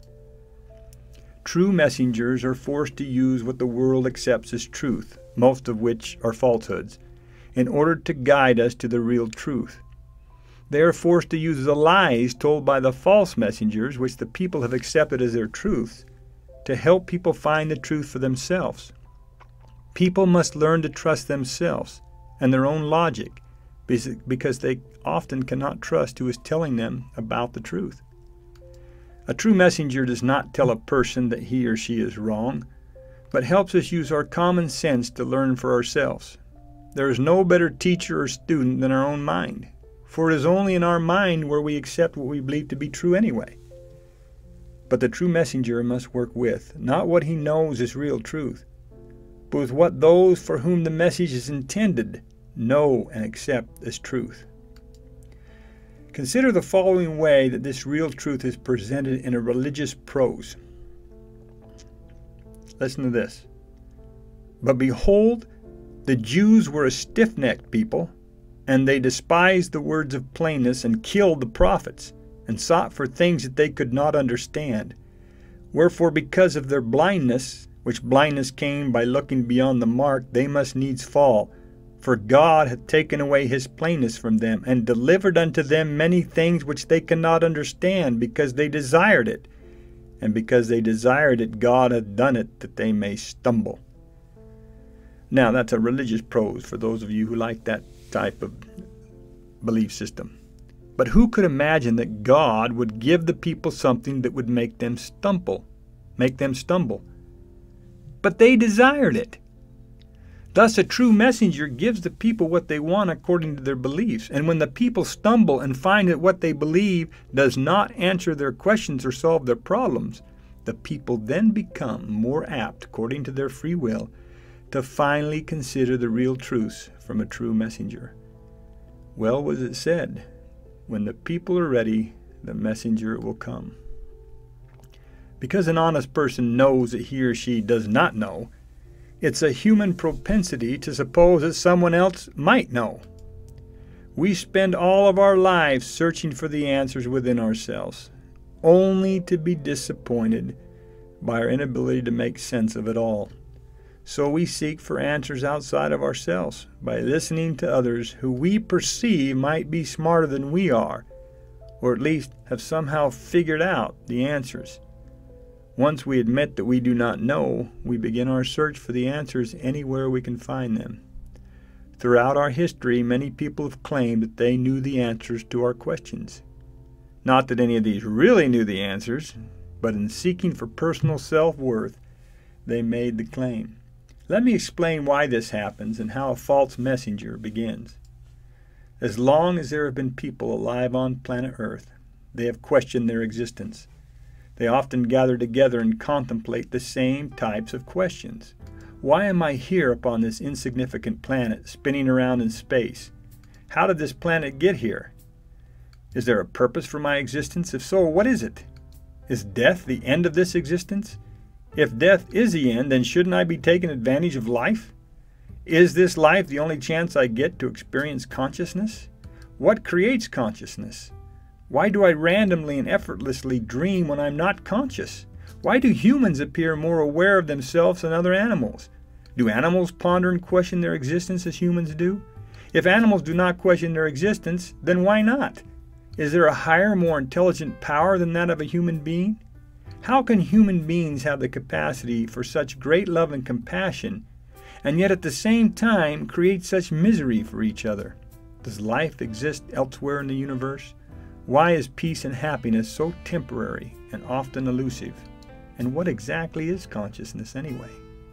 True messengers are forced to use what the world accepts as truth, most of which are falsehoods, in order to guide us to the real truth. They are forced to use the lies told by the false messengers, which the people have accepted as their truths, to help people find the truth for themselves. People must learn to trust themselves and their own logic, because they often cannot trust who is telling them about the truth. A true messenger does not tell a person that he or she is wrong, but helps us use our common sense to learn for ourselves. There is no better teacher or student than our own mind, for it is only in our mind where we accept what we believe to be true anyway. But the true messenger must work with, not what he knows is real truth, but with what those for whom the message is intended know and accept as truth. Consider the following way that this real truth is presented in a religious prose. Listen to this. But behold, The Jews were a stiff-necked people, and they despised the words of plainness and killed the prophets, and sought for things that they could not understand. Wherefore, because of their blindness, which blindness came by looking beyond the mark, they must needs fall. For God hath taken away his plainness from them, and delivered unto them many things which they cannot understand, because they desired it. And because they desired it, God hath done it, that they may stumble. Now, that's a religious prose for those of you who like that type of belief system. But who could imagine that God would give the people something that would make them stumble? But they desired it. Thus, a true messenger gives the people what they want according to their beliefs. And when the people stumble and find that what they believe does not answer their questions or solve their problems, the people then become more apt, according to their free will, to finally consider the real truths from a true messenger. Well was it said, when the people are ready, the messenger will come. Because an honest person knows that he or she does not know, it's a human propensity to suppose that someone else might know. We spend all of our lives searching for the answers within ourselves, only to be disappointed by our inability to make sense of it all. So we seek for answers outside of ourselves by listening to others who we perceive might be smarter than we are, or at least have somehow figured out the answers. Once we admit that we do not know, we begin our search for the answers anywhere we can find them. Throughout our history, many people have claimed that they knew the answers to our questions. Not that any of these really knew the answers, but in seeking for personal self-worth, they made the claim. Let me explain why this happens and how a false messenger begins. As long as there have been people alive on planet Earth, they have questioned their existence. They often gather together and contemplate the same types of questions. Why am I here upon this insignificant planet, spinning around in space? How did this planet get here? Is there a purpose for my existence? If so, what is it? Is death the end of this existence? If death is the end, then shouldn't I be taking advantage of life? Is this life the only chance I get to experience consciousness? What creates consciousness? Why do I randomly and effortlessly dream when I'm not conscious? Why do humans appear more aware of themselves than other animals? Do animals ponder and question their existence as humans do? If animals do not question their existence, then why not? Is there a higher, more intelligent power than that of a human being? How can human beings have the capacity for such great love and compassion, and yet at the same time create such misery for each other? Does life exist elsewhere in the universe? Why is peace and happiness so temporary and often elusive? And what exactly is consciousness anyway?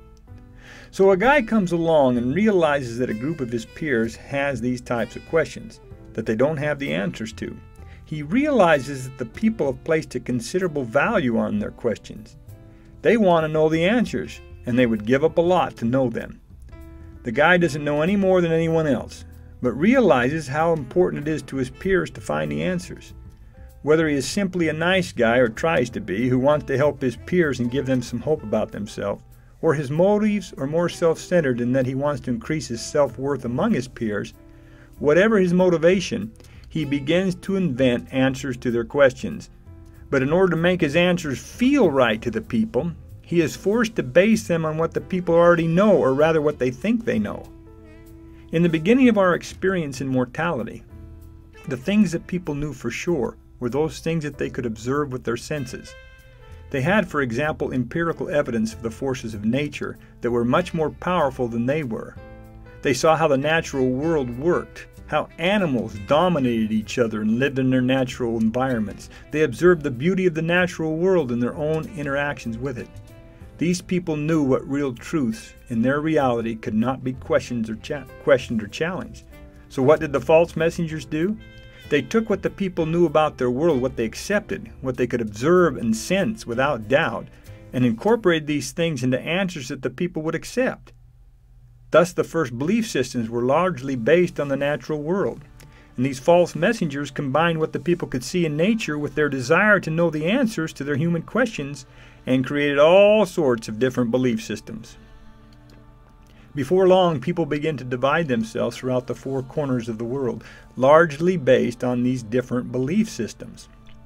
So a guy comes along and realizes that a group of his peers has these types of questions that they don't have the answers to. He realizes that the people have placed a considerable value on their questions. They want to know the answers, and they would give up a lot to know them. The guy doesn't know any more than anyone else, but realizes how important it is to his peers to find the answers. Whether he is simply a nice guy or tries to be, who wants to help his peers and give them some hope about themselves, or his motives are more self-centered in that he wants to increase his self-worth among his peers, whatever his motivation, he begins to invent answers to their questions. But in order to make his answers feel right to the people, he is forced to base them on what the people already know, or rather what they think they know. In the beginning of our experience in mortality, the things that people knew for sure were those things that they could observe with their senses. They had, for example, empirical evidence of the forces of nature that were much more powerful than they were. They saw how the natural world worked, how animals dominated each other and lived in their natural environments. They observed the beauty of the natural world and their own interactions with it. These people knew what real truths in their reality could not be questioned or challenged. So what did the false messengers do? They took what the people knew about their world, what they accepted, what they could observe and sense without doubt, and incorporated these things into answers that the people would accept. Thus the first belief systems were largely based on the natural world. And these false messengers combined what the people could see in nature with their desire to know the answers to their human questions, and created all sorts of different belief systems. Before long, people begin to divide themselves throughout the four corners of the world, largely based on these different belief systems.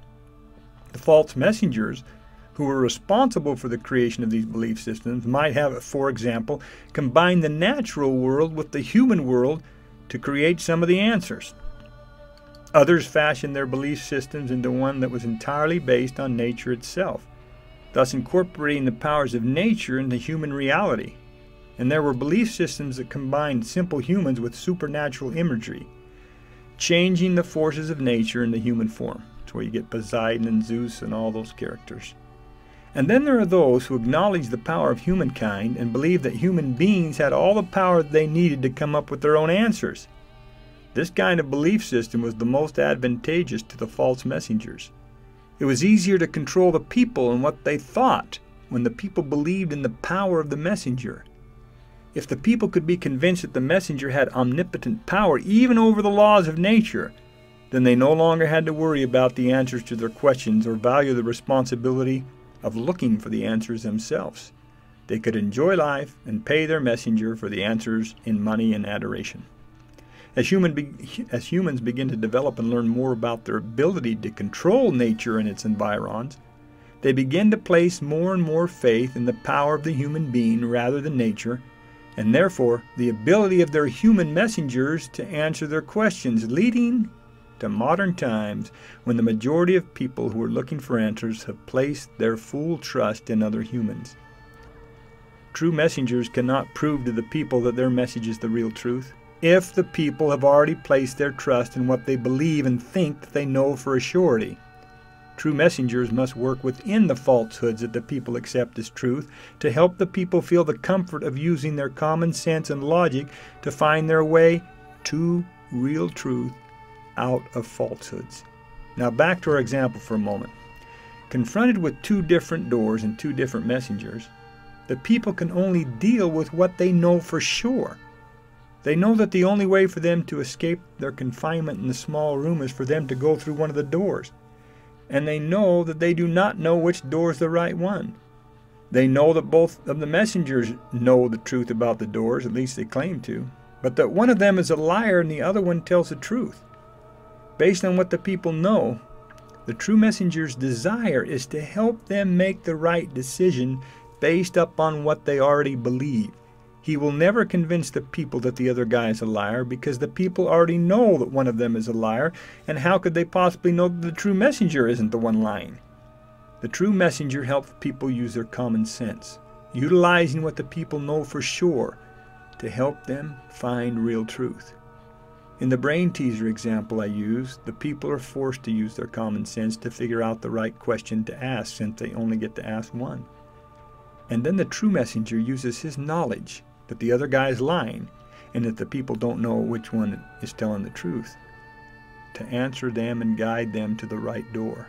The false messengers who were responsible for the creation of these belief systems might have, for example, combined the natural world with the human world to create some of the answers. Others fashioned their belief systems into one that was entirely based on nature itself, thus incorporating the powers of nature into human reality. And there were belief systems that combined simple humans with supernatural imagery, changing the forces of nature into human form. That's where you get Poseidon and Zeus and all those characters. And then there are those who acknowledge the power of humankind and believe that human beings had all the power they needed to come up with their own answers. This kind of belief system was the most advantageous to the false messengers. It was easier to control the people and what they thought when the people believed in the power of the messenger. If the people could be convinced that the messenger had omnipotent power even over the laws of nature, then they no longer had to worry about the answers to their questions or value the responsibility of looking for the answers themselves. They could enjoy life and pay their messenger for the answers in money and adoration. As humans begin to develop and learn more about their ability to control nature and its environs, they begin to place more and more faith in the power of the human being rather than nature, and therefore the ability of their human messengers to answer their questions, leading to modern times when the majority of people who are looking for answers have placed their full trust in other humans. True messengers cannot prove to the people that their message is the real truth if the people have already placed their trust in what they believe and think that they know for a surety. True messengers must work within the falsehoods that the people accept as truth to help the people feel the comfort of using their common sense and logic to find their way to real truth out of falsehoods. Now back to our example for a moment. Confronted with two different doors and two different messengers, the people can only deal with what they know for sure. They know that the only way for them to escape their confinement in the small room is for them to go through one of the doors. And they know that they do not know which door is the right one. They know that both of the messengers know the truth about the doors, at least they claim to, but that one of them is a liar and the other one tells the truth. Based on what the people know, the true messenger's desire is to help them make the right decision based upon what they already believe. He will never convince the people that the other guy is a liar because the people already know that one of them is a liar, and how could they possibly know that the true messenger isn't the one lying? The true messenger helps people use their common sense, utilizing what the people know for sure to help them find real truth. In the brain teaser example I used, the people are forced to use their common sense to figure out the right question to ask since they only get to ask one. And then the true messenger uses his knowledge that the other guy is lying and that the people don't know which one is telling the truth to answer them and guide them to the right door.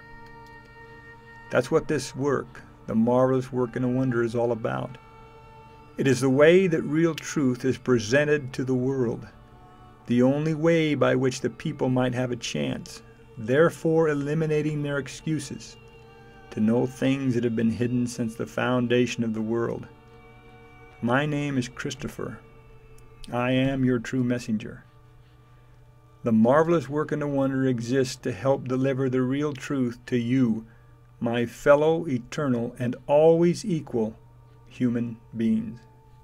That's what this work, the marvelous work and a wonder, is all about. It is the way that real truth is presented to the world, the only way by which the people might have a chance, therefore eliminating their excuses, to know things that have been hidden since the foundation of the world. My name is Christopher. I am your true messenger. The marvelous work and the wonder exists to help deliver the real truth to you, my fellow eternal and always equal human beings.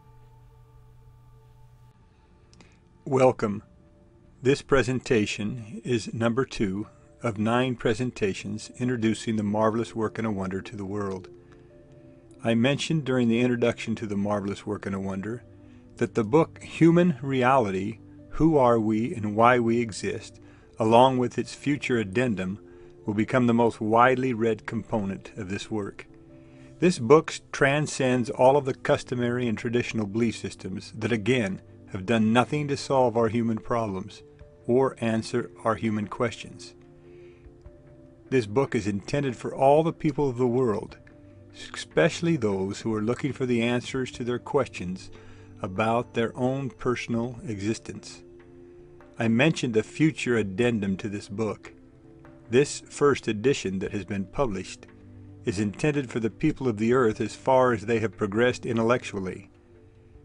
Welcome. This presentation is number 2 of 9 presentations introducing the marvelous work and a wonder to the world. I mentioned during the introduction to the marvelous work and a wonder that the book Human Reality, Who Are We and Why We Exist, along with its future addendum, will become the most widely read component of this work. This book transcends all of the customary and traditional belief systems that again have done nothing to solve our human problems or answer our human questions. This book is intended for all the people of the world, especially those who are looking for the answers to their questions about their own personal existence. I mentioned a future addendum to this book. This first edition that has been published is intended for the people of the earth as far as they have progressed intellectually.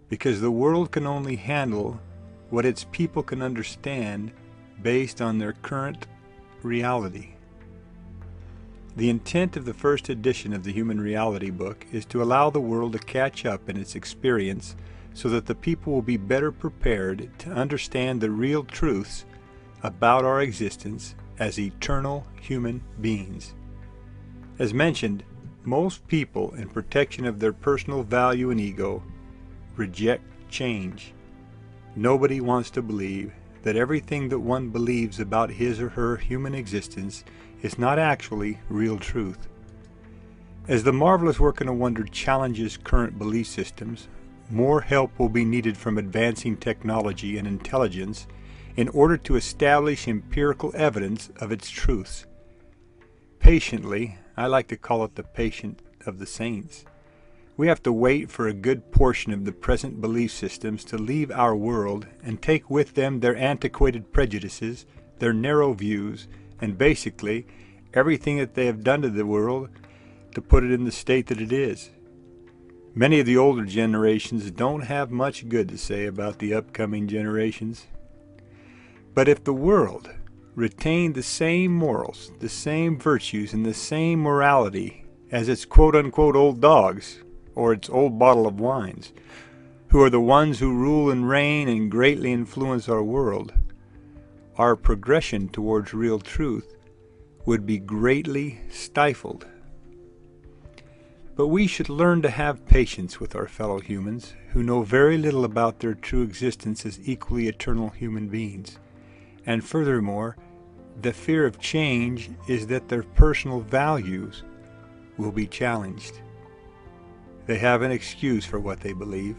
because the world can only handle what its people can understand based on their current reality. The intent of the first edition of the Human Reality Book is to allow the world to catch up in its experience so that the people will be better prepared to understand the real truths about our existence as eternal human beings. As mentioned, most people, in protection of their personal value and ego, reject change. Nobody wants to believe that everything that one believes about his or her human existence is not actually real truth. As the marvelous work in a wonder challenges current belief systems, more help will be needed from advancing technology and intelligence in order to establish empirical evidence of its truths. Patiently, I like to call it the patient of the saints, we have to wait for a good portion of the present belief systems to leave our world and take with them their antiquated prejudices, their narrow views, and basically everything that they have done to the world to put it in the state that it is. Many of the older generations don't have much good to say about the upcoming generations. But if the world retained the same morals, the same virtues, and the same morality as its quote-unquote old dogs, or its old bottle of wines, who are the ones who rule and reign and greatly influence our world, our progression towards real truth would be greatly stifled. But we should learn to have patience with our fellow humans who know very little about their true existence as equally eternal human beings. And furthermore, the fear of change is that their personal values will be challenged. They have an excuse for what they believe.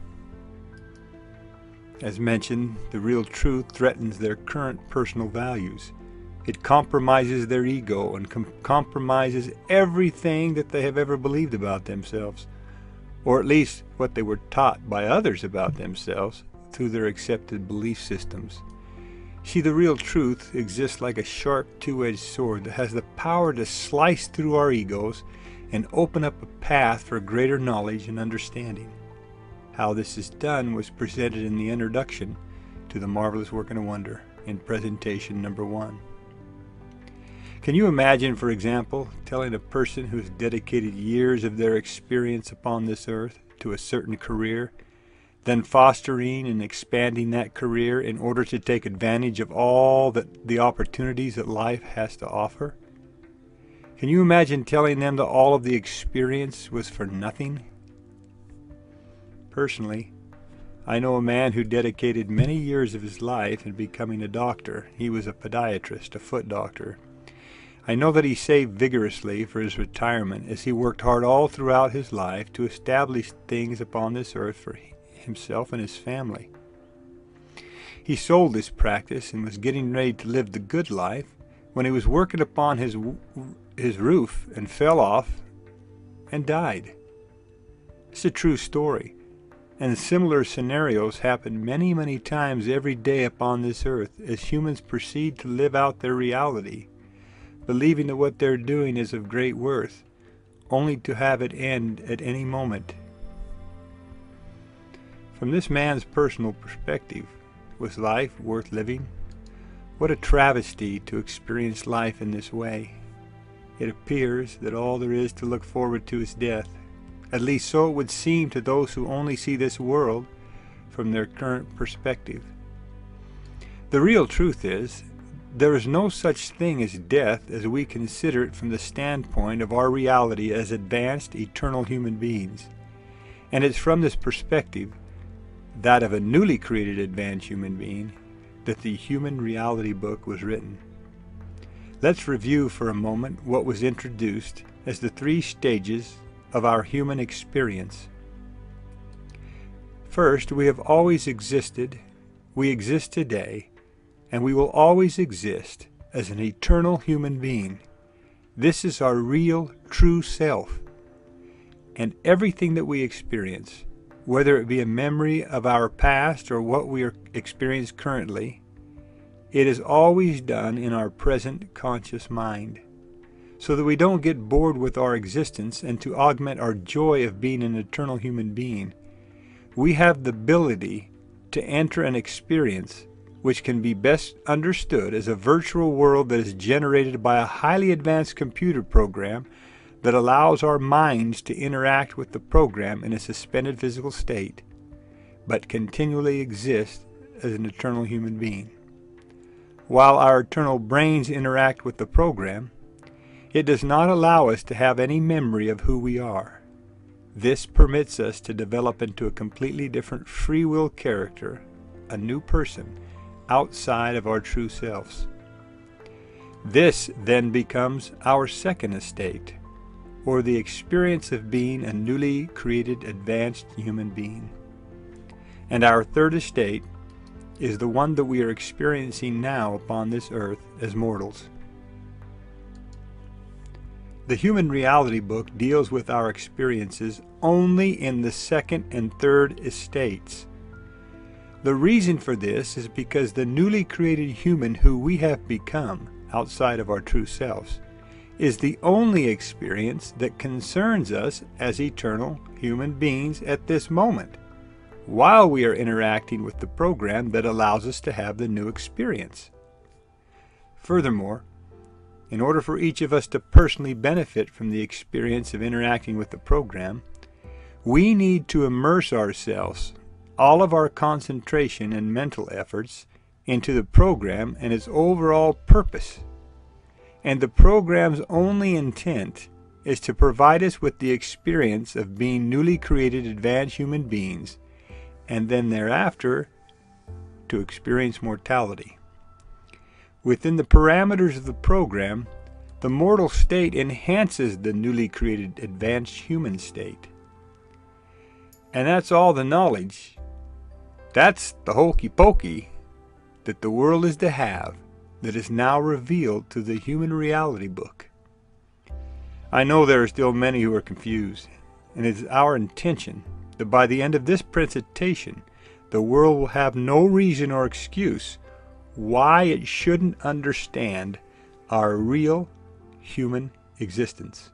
As mentioned, the real truth threatens their current personal values. It compromises their ego and compromises everything that they have ever believed about themselves, or at least what they were taught by others about themselves through their accepted belief systems. See, the real truth exists like a sharp two-edged sword that has the power to slice through our egos and open up a path for greater knowledge and understanding. How this is done was presented in the introduction to The Marvelous Work in a Wonder in presentation number 1. Can you imagine, for example, telling a person who has dedicated years of their experience upon this earth to a certain career, then fostering and expanding that career in order to take advantage of all the opportunities that life has to offer? Can you imagine telling them that all of the experience was for nothing? Personally, I know a man who dedicated many years of his life in becoming a doctor. He was a podiatrist, a foot doctor. I know that he saved vigorously for his retirement as he worked hard all throughout his life to establish things upon this earth for himself and his family. He sold this practice and was getting ready to live the good life when he was working upon his roof and fell off and died. It's a true story, and similar scenarios happen many, many times every day upon this earth as humans proceed to live out their reality, believing that what they're doing is of great worth, only to have it end at any moment. From this man's personal perspective, was life worth living? What a travesty to experience life in this way. It appears that all there is to look forward to is death. At least so it would seem to those who only see this world from their current perspective. The real truth is, there is no such thing as death as we consider it from the standpoint of our reality as advanced, eternal human beings. And it's from this perspective, that of a newly created advanced human being, that the Human Reality Book was written. Let's review for a moment what was introduced as the 3 stages of our human experience. First, we have always existed, we exist today, and we will always exist as an eternal human being. This is our real, true self. And everything that we experience, whether it be a memory of our past or what we are experiencing currently, it is always done in our present conscious mind, so that we don't get bored with our existence and to augment our joy of being an eternal human being. we have the ability to enter an experience which can be best understood as a virtual world that is generated by a highly advanced computer program that allows our minds to interact with the program in a suspended physical state, but continually exist as an eternal human being. While our eternal brains interact with the program, it does not allow us to have any memory of who we are. This permits us to develop into a completely different free will character, a new person, outside of our true selves. This then becomes our second estate, or the experience of being a newly created advanced human being. And our third estate is the one that we are experiencing now upon this earth as mortals. The Human Reality book deals with our experiences only in the second and third estates. The reason for this is because the newly created human who we have become outside of our true selves is the only experience that concerns us as eternal human beings at this moment, while we are interacting with the program that allows us to have the new experience. Furthermore, in order for each of us to personally benefit from the experience of interacting with the program, we need to immerse ourselves, all of our concentration and mental efforts, into the program and its overall purpose. And the program's only intent is to provide us with the experience of being newly created advanced human beings, and then thereafter to experience mortality. Within the parameters of the program, the mortal state enhances the newly created advanced human state. And that's all the knowledge, that's the hokey pokey that the world is to have, that is now revealed through the Human Reality book. I know there are still many who are confused, and it is our intention that by the end of this presentation, the world will have no reason or excuse why it shouldn't understand our real human existence.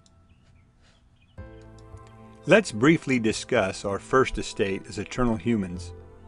Let's briefly discuss our first estate as eternal humans.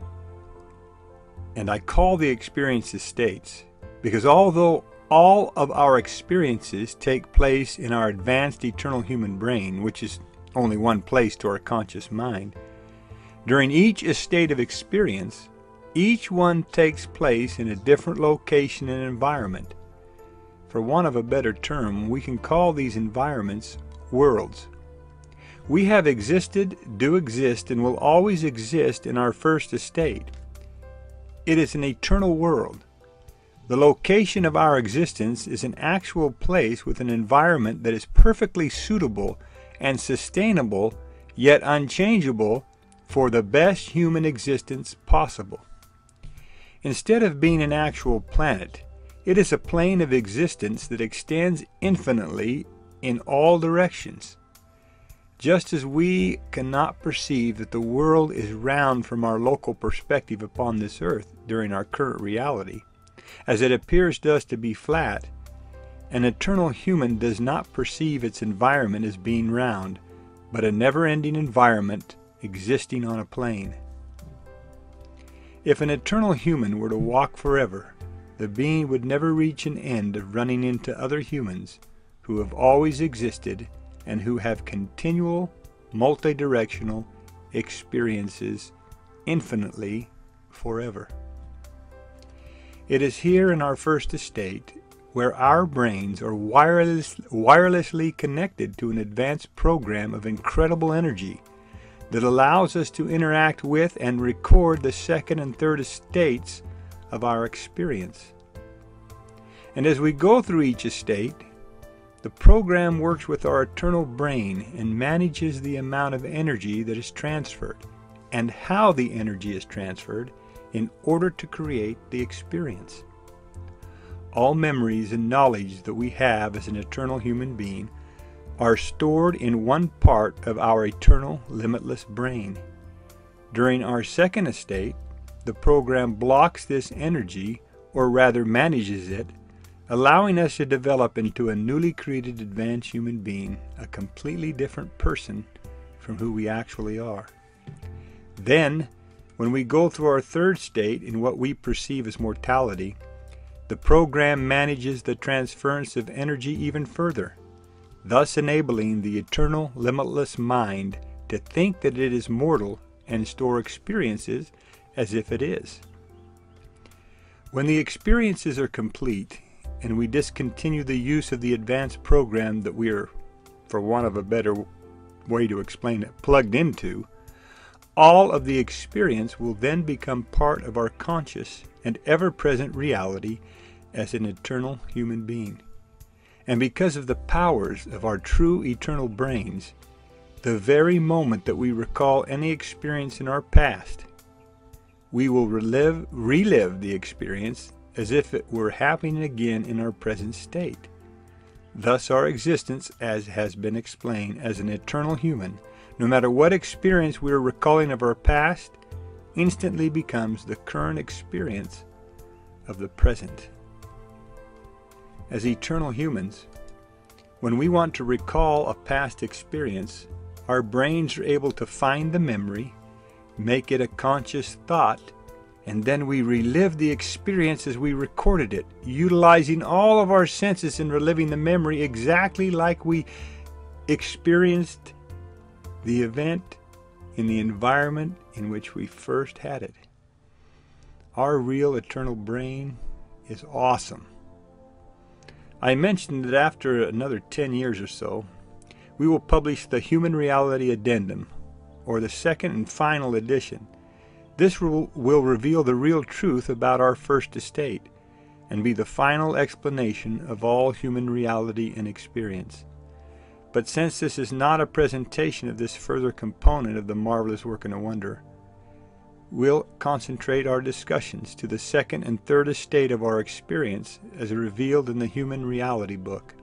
And I call the experiences states because although all of our experiences take place in our advanced eternal human brain, which is only one place to our conscious mind, during each estate of experience, each one takes place in a different location and environment. For want of a better term, we can call these environments worlds. We have existed, do exist, and will always exist in our first estate. It is an eternal world. The location of our existence is an actual place with an environment that is perfectly suitable and sustainable, yet unchangeable, for the best human existence possible. Instead of being an actual planet, it is a plane of existence that extends infinitely in all directions. Just as we cannot perceive that the world is round from our local perspective upon this earth during our current reality, as it appears to us to be flat, an eternal human does not perceive its environment as being round, but a never-ending environment existing on a plane. If an eternal human were to walk forever, the being would never reach an end of running into other humans who have always existed and who have continual, multidirectional experiences infinitely forever. It is here in our first estate where our brains are wirelessly connected to an advanced program of incredible energy that allows us to interact with and record the second and third estates of our experience. And as we go through each estate, the program works with our eternal brain and manages the amount of energy that is transferred and how the energy is transferred in order to create the experience. All memories and knowledge that we have as an eternal human being are stored in one part of our eternal limitless brain. During our second estate, the program blocks this energy, or rather manages it, allowing us to develop into a newly created advanced human being, a completely different person from who we actually are. Then, when we go through our third state in what we perceive as mortality, the program manages the transference of energy even further, thus enabling the eternal, limitless mind to think that it is mortal and store experiences as if it is. When the experiences are complete and we discontinue the use of the advanced program that we are, for want of a better way to explain it, plugged into, all of the experience will then become part of our conscious and ever-present reality as an eternal human being. And because of the powers of our true eternal brains, the very moment that we recall any experience in our past, we will relive the experience as if it were happening again in our present state. Thus our existence, as has been explained, as an eternal human, no matter what experience we are recalling of our past, instantly becomes the current experience of the present. As eternal humans, when we want to recall a past experience, our brains are able to find the memory, make it a conscious thought, and then we relive the experience as we recorded it, utilizing all of our senses in reliving the memory exactly like we experienced the event in the environment in which we first had it. Our real eternal brain is awesome. I mentioned that after another 10 years or so, we will publish the Human Reality Addendum, or the second and final edition. This will reveal the real truth about our first estate and be the final explanation of all human reality and experience. But since this is not a presentation of this further component of the marvelous work and a wonder, we'll concentrate our discussions to the second and third estate of our experience as revealed in the Human Reality book.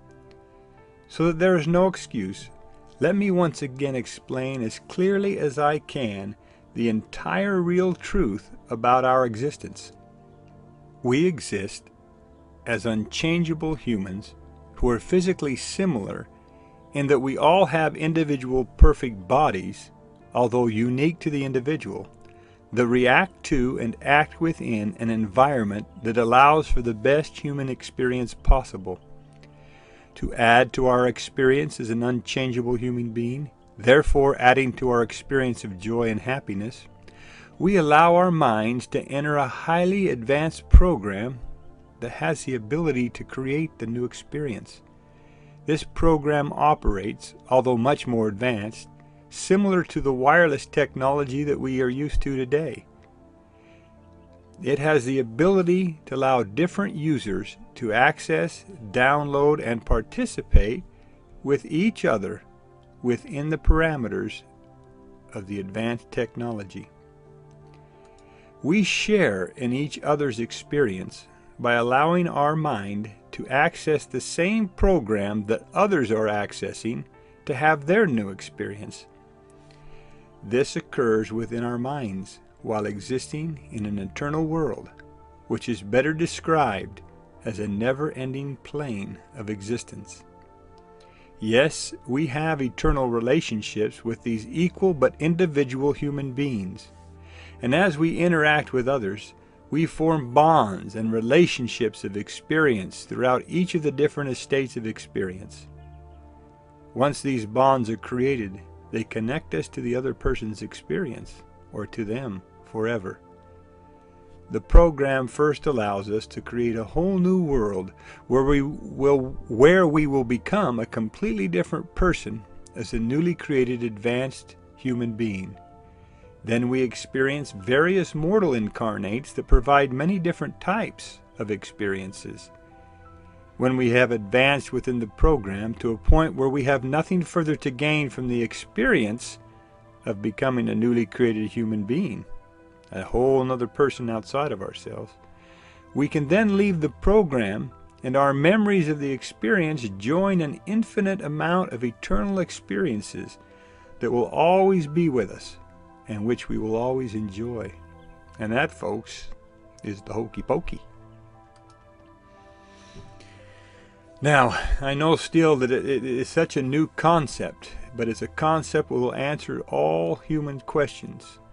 So that there is no excuse, let me once again explain as clearly as I can the entire real truth about our existence. We exist as unchangeable humans who are physically similar in that we all have individual perfect bodies, although unique to the individual, that react to and act within an environment that allows for the best human experience possible. To add to our experience as an unchangeable human being, therefore adding to our experience of joy and happiness, we allow our minds to enter a highly advanced program that has the ability to create the new experience. This program operates, although much more advanced, similar to the wireless technology that we are used to today. It has the ability to allow different users to access, download, and participate with each other within the parameters of the advanced technology. We share in each other's experience by allowing our mind to access the same program that others are accessing to have their new experience. This occurs within our minds while existing in an eternal world, which is better described as a never-ending plane of existence. Yes, we have eternal relationships with these equal but individual human beings, and as we interact with others, we form bonds and relationships of experience throughout each of the different estates of experience. Once these bonds are created, they connect us to the other person's experience, or to them forever. The program first allows us to create a whole new world where we will become a completely different person as a newly created advanced human being. Then we experience various mortal incarnates that provide many different types of experiences. When we have advanced within the program to a point where we have nothing further to gain from the experience of becoming a newly created human being, a whole another person outside of ourselves, we can then leave the program, and our memories of the experience join an infinite amount of eternal experiences that will always be with us and which we will always enjoy. And that, folks, is the hokey pokey. Now, I know still that it is such a new concept, but it's a concept that will answer all human questions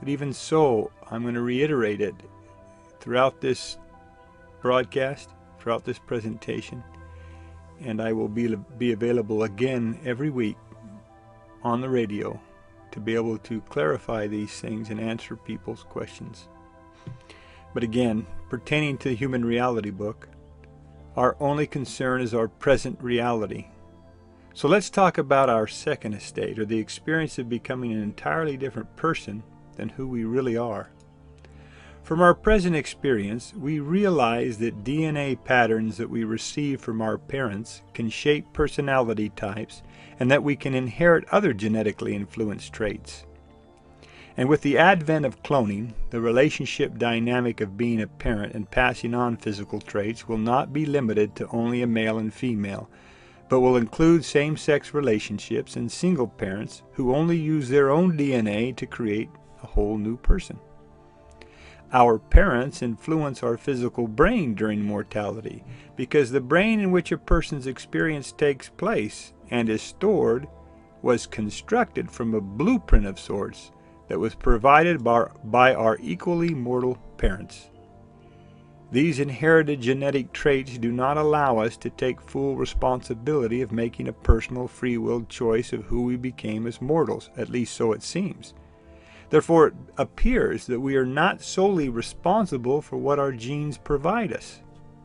But even so, I'm going to reiterate it throughout this broadcast, throughout this presentation, and I will be available again every week on the radio to be able to clarify these things and answer people's questions. But again, pertaining to the Human Reality book, our only concern is our present reality. So let's talk about our second estate, or the experience of becoming an entirely different person than who we really are. From our present experience, we realize that DNA patterns that we receive from our parents can shape personality types, and that we can inherit other genetically influenced traits. And with the advent of cloning, the relationship dynamic of being a parent and passing on physical traits will not be limited to only a male and female, but will include same-sex relationships and single parents who only use their own DNA to create a whole new person. Our parents influence our physical brain during mortality, because the brain in which a person's experience takes place and is stored was constructed from a blueprint of sorts that was provided by our equally mortal parents. These inherited genetic traits do not allow us to take full responsibility of making a personal free-willed choice of who we became as mortals, at least so it seems. Therefore, it appears that we are not solely responsible for what our genes provide us.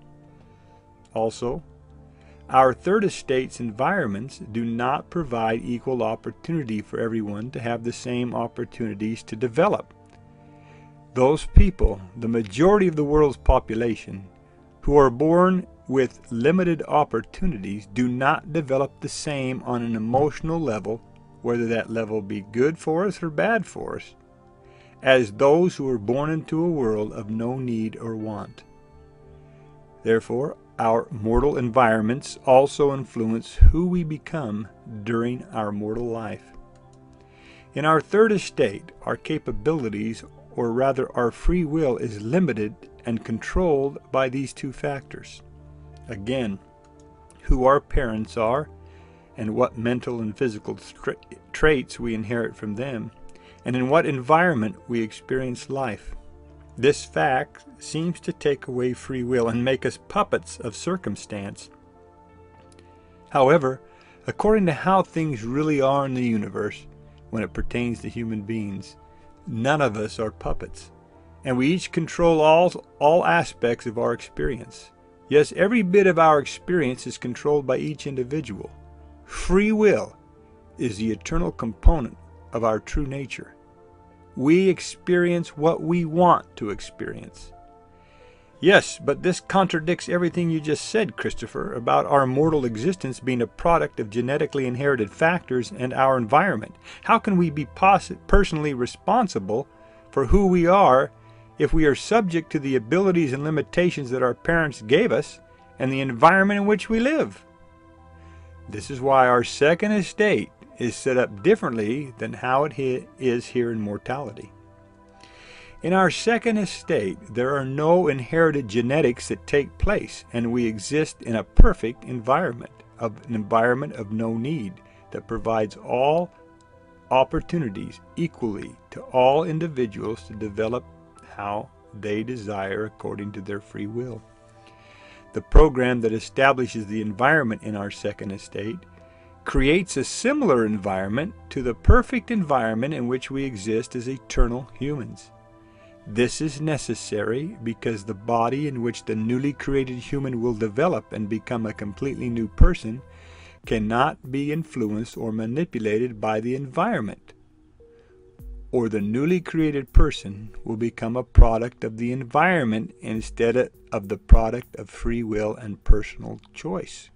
Also, our third estate's environments do not provide equal opportunity for everyone to have the same opportunities to develop. Those people, the majority of the world's population, who are born with limited opportunities do not develop the same on an emotional level, whether that level be good for us or bad for us, as those who are born into a world of no need or want. Therefore, our mortal environments also influence who we become during our mortal life. In our third estate, our capabilities, or rather our free will, is limited and controlled by these two factors. Again, who our parents are and what mental and physical traits we inherit from them, and in what environment we experience life. This fact seems to take away free will and make us puppets of circumstance. However, according to how things really are in the universe, when it pertains to human beings, none of us are puppets, and we each control all aspects of our experience. Yes, every bit of our experience is controlled by each individual. Free will is the eternal component of our true nature. We experience what we want to experience. Yes, but this contradicts everything you just said, Christopher, about our mortal existence being a product of genetically inherited factors and our environment. How can we be personally responsible for who we are if we are subject to the abilities and limitations that our parents gave us and the environment in which we live? This is why our second estate is set up differently than how it is here in mortality. In our second estate, there are no inherited genetics that take place, and we exist in a perfect environment, an environment of no need that provides all opportunities equally to all individuals to develop how they desire according to their free will. The program that establishes the environment in our second estate creates a similar environment to the perfect environment in which we exist as eternal humans. This is necessary because the body in which the newly created human will develop and become a completely new person cannot be influenced or manipulated by the environment, or the newly created person will become a product of the environment instead of the product of free will and personal choice.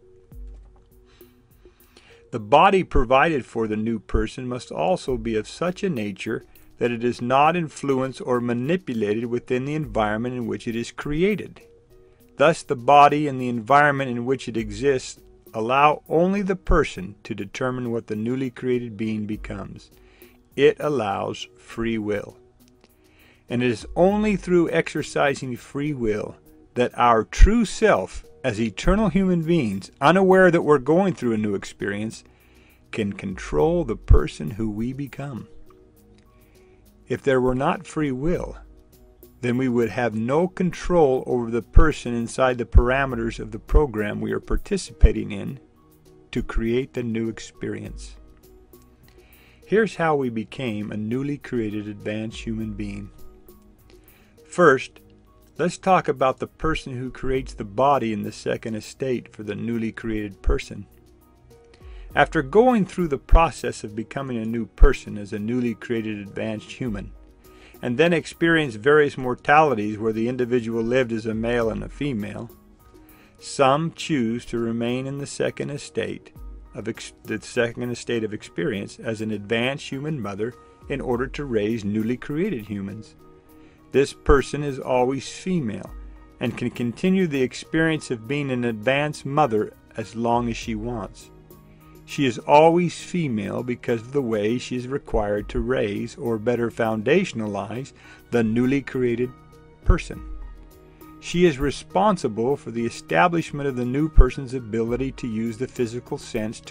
The body provided for the new person must also be of such a nature that it is not influenced or manipulated within the environment in which it is created. Thus, the body and the environment in which it exists allow only the person to determine what the newly created being becomes. It allows free will. And it is only through exercising free will that our true self, as eternal human beings, unaware that we're going through a new experience, can control the person who we become. If there were not free will, then we would have no control over the person inside the parameters of the program we are participating in to create the new experience. Here's how we became a newly created advanced human being. First, let's talk about the person who creates the body in the second estate for the newly created person. After going through the process of becoming a new person as a newly created advanced human, and then experience various mortalities where the individual lived as a male and a female, some choose to remain in the second estate of experience as an advanced human mother in order to raise newly created humans. This person is always female and can continue the experience of being an advanced mother as long as she wants. She is always female because of the way she is required to raise, or better foundationalize, the newly created person. She is responsible for the establishment of the new person's ability to use the physical senses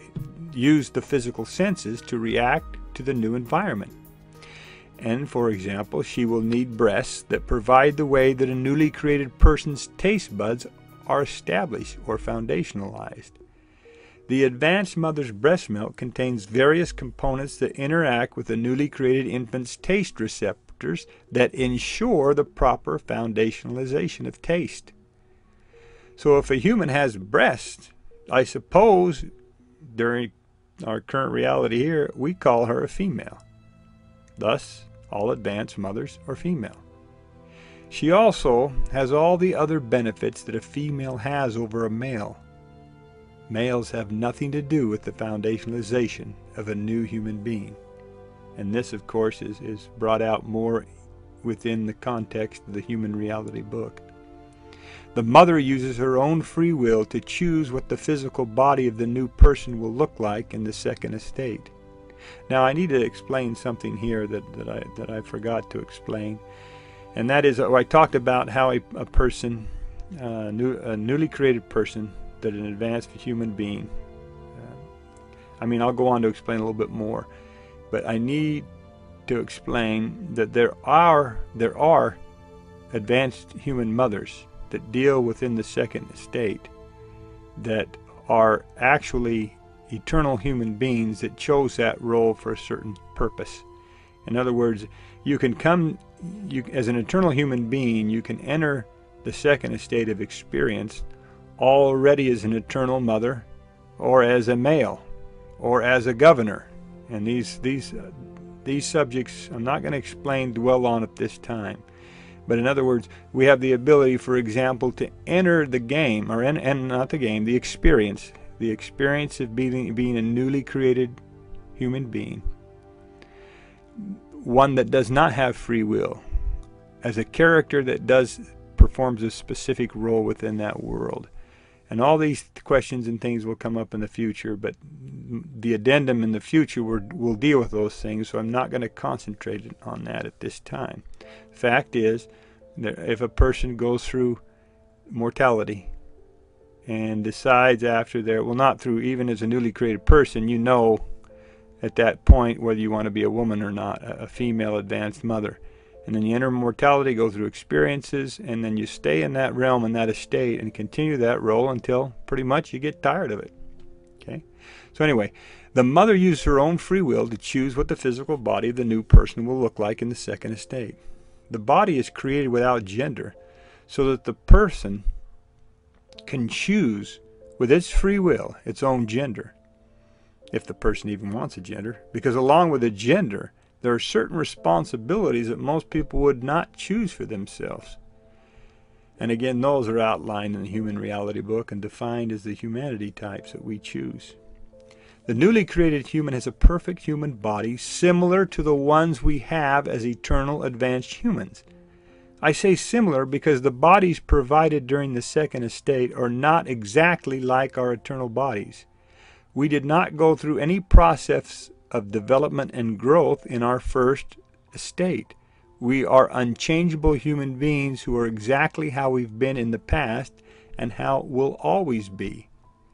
to react to the new environment. And, for example, she will need breasts that provide the way that a newly created person's taste buds are established or foundationalized. The advanced mother's breast milk contains various components that interact with the newly created infant's taste receptors that ensure the proper foundationalization of taste. So if a human has breasts, I suppose, during our current reality here, we call her a female. Thus, all advanced mothers are female. She also has all the other benefits that a female has over a male. Males have nothing to do with the foundationalization of a new human being. And this, of course, is brought out more within the context of the Human Reality book. The mother uses her own free will to choose what the physical body of the new person will look like in the second estate. Now, I need to explain something here that I forgot to explain. And that is, I talked about how a newly created person, that an advanced human being, I'll go on to explain a little bit more, but I need to explain that there are advanced human mothers that deal within the second estate that are actually eternal human beings that chose that role for a certain purpose. In other words, as an eternal human being, you can enter the second estate of experience already as an eternal mother, or as a male, or as a governor. And these subjects I'm not going to dwell on at this time. But in other words, we have the ability, for example, to enter the game, the experience of being a newly created human being, one that does not have free will, as a character that performs a specific role within that world. And all these questions and things will come up in the future, but the addendum in the future will deal with those things, so I'm not going to concentrate on that at this time. The fact is, that if a person goes through mortality and decides even as a newly created person, you know at that point whether you want to be a woman or not, a female advanced mother. And then you enter mortality, go through experiences, and then you stay in that realm, in that estate, and continue that role until pretty much you get tired of it. Okay? So anyway, the mother used her own free will to choose what the physical body of the new person will look like in the second estate. The body is created without gender, so that the person can choose with its free will its own gender, if the person even wants a gender, because along with a gender, there are certain responsibilities that most people would not choose for themselves. And again, those are outlined in the Human Reality book and defined as the humanity types that we choose. The newly created human has a perfect human body similar to the ones we have as eternal advanced humans. I say similar because the bodies provided during the second estate are not exactly like our eternal bodies. We did not go through any process of development and growth in our first estate. We are unchangeable human beings who are exactly how we've been in the past and how we'll always be.